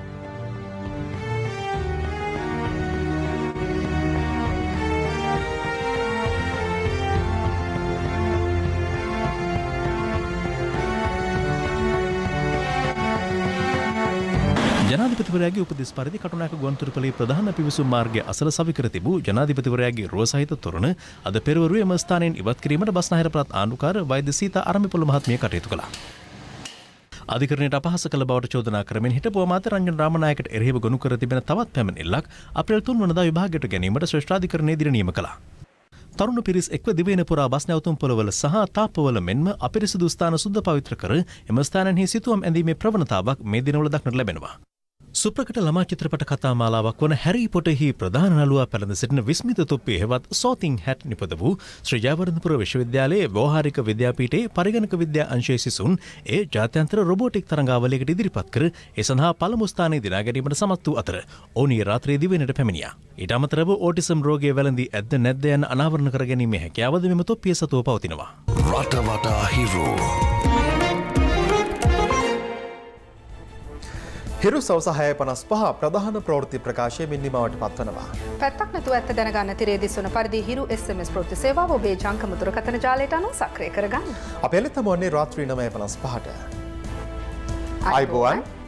ජනාධිපතිවරයාගේ උපදෙස් පරිදි කටුනායක ගුවන්තොටුපළේ ප්‍රධාන පිවිසුම් මාර්ගය අසල සවිකර තිබූ ජනාධිපතිවරයාගේ රුව සහිත තොරණ අද පෙරවරුවේ එම ස්ථානයෙන් ඉවත් කිරීමට බස්නාහිර ප්‍රාත් ආණ්ඩුකාර වෛද්‍ය සීතා අරමිපොළ මහත්මිය කටයුතු කළා. අධිකරණයට අපහාස කළ බවට චෝදනා කරමින් හිටපු අමාත්‍ය රංජන් රාමනායකට එරෙහිව ගොනු කර තිබෙන තවත් පැමිණිල්ලක් අප්‍රේල් 3 වනදා විභාගයට ගැනීමට ශ්‍රේෂ්ඨාධිකරණයේ දින නියම කළා. තරුණ පිරිස් එක්ව දිවයින පුරා බස් නැවතුම් පොළවල සහ තාප්පවල මෙන්ම අපිරිසිදු ස්ථාන සුද්ධ පවිත්‍ර කර එම ස්ථානන්හි සිතුවම් ඇඳීමේ ප්‍රවණතාවක් මේ දිනවල දක්නට ලැබෙනවා. සුප්‍රකට ළමා චිත්‍රපට කතා මාලාවක් වන හැරි පොටර්හි ප්‍රධාන නළුවා පැළඳ සිටින විස්මිත තොප්පිය හෙවත් සෝතිං හැට් නිපද වූ ශ්‍රී ජයවර්ධනපුර විශ්වවිද්‍යාලයේ ව්‍යවහාරික විද්‍යාපීඨයේ පරිගණක විද්‍යා අංශයේ සිසුන් ඒ ජාත්‍යන්තර රොබෝටික් තරඟාවලියකට ඉදිරිපත් කර ඒ සඳහා පළමු ස්ථානයේ දිනා ගැනීමට සමත් වූ අතර ඔවුන් රාත්‍රියේ දිවයිනට පැමිණියා. ඊට අමතරව ඕටිසම් රෝගය වැළඳී ඇද්ද නැද්ද යන අනාවරණ කර ගැනීමේ හැකියාවද මෙම තොප්පිය සතුව පවතිනවා. රටවටා හිරෝ. හිරු සවස 6:55 ප්‍රධාන ප්‍රවෘත්ති ප්‍රකාශය නිමවට පත්වනවා. පැත්තක් නැතුව ඇත්ත දැනගන්න තිරේ දිස්වන පරිදි හිරු SMS ප්‍රවෘත්ති සේවාව ඔබේ ජංගම දුරකථන ජාලයට අනුව සක්‍රිය කරගන්න. අපේ එළතම වන්නේ රාත්‍රී 9:55ට. අයිබෝවන්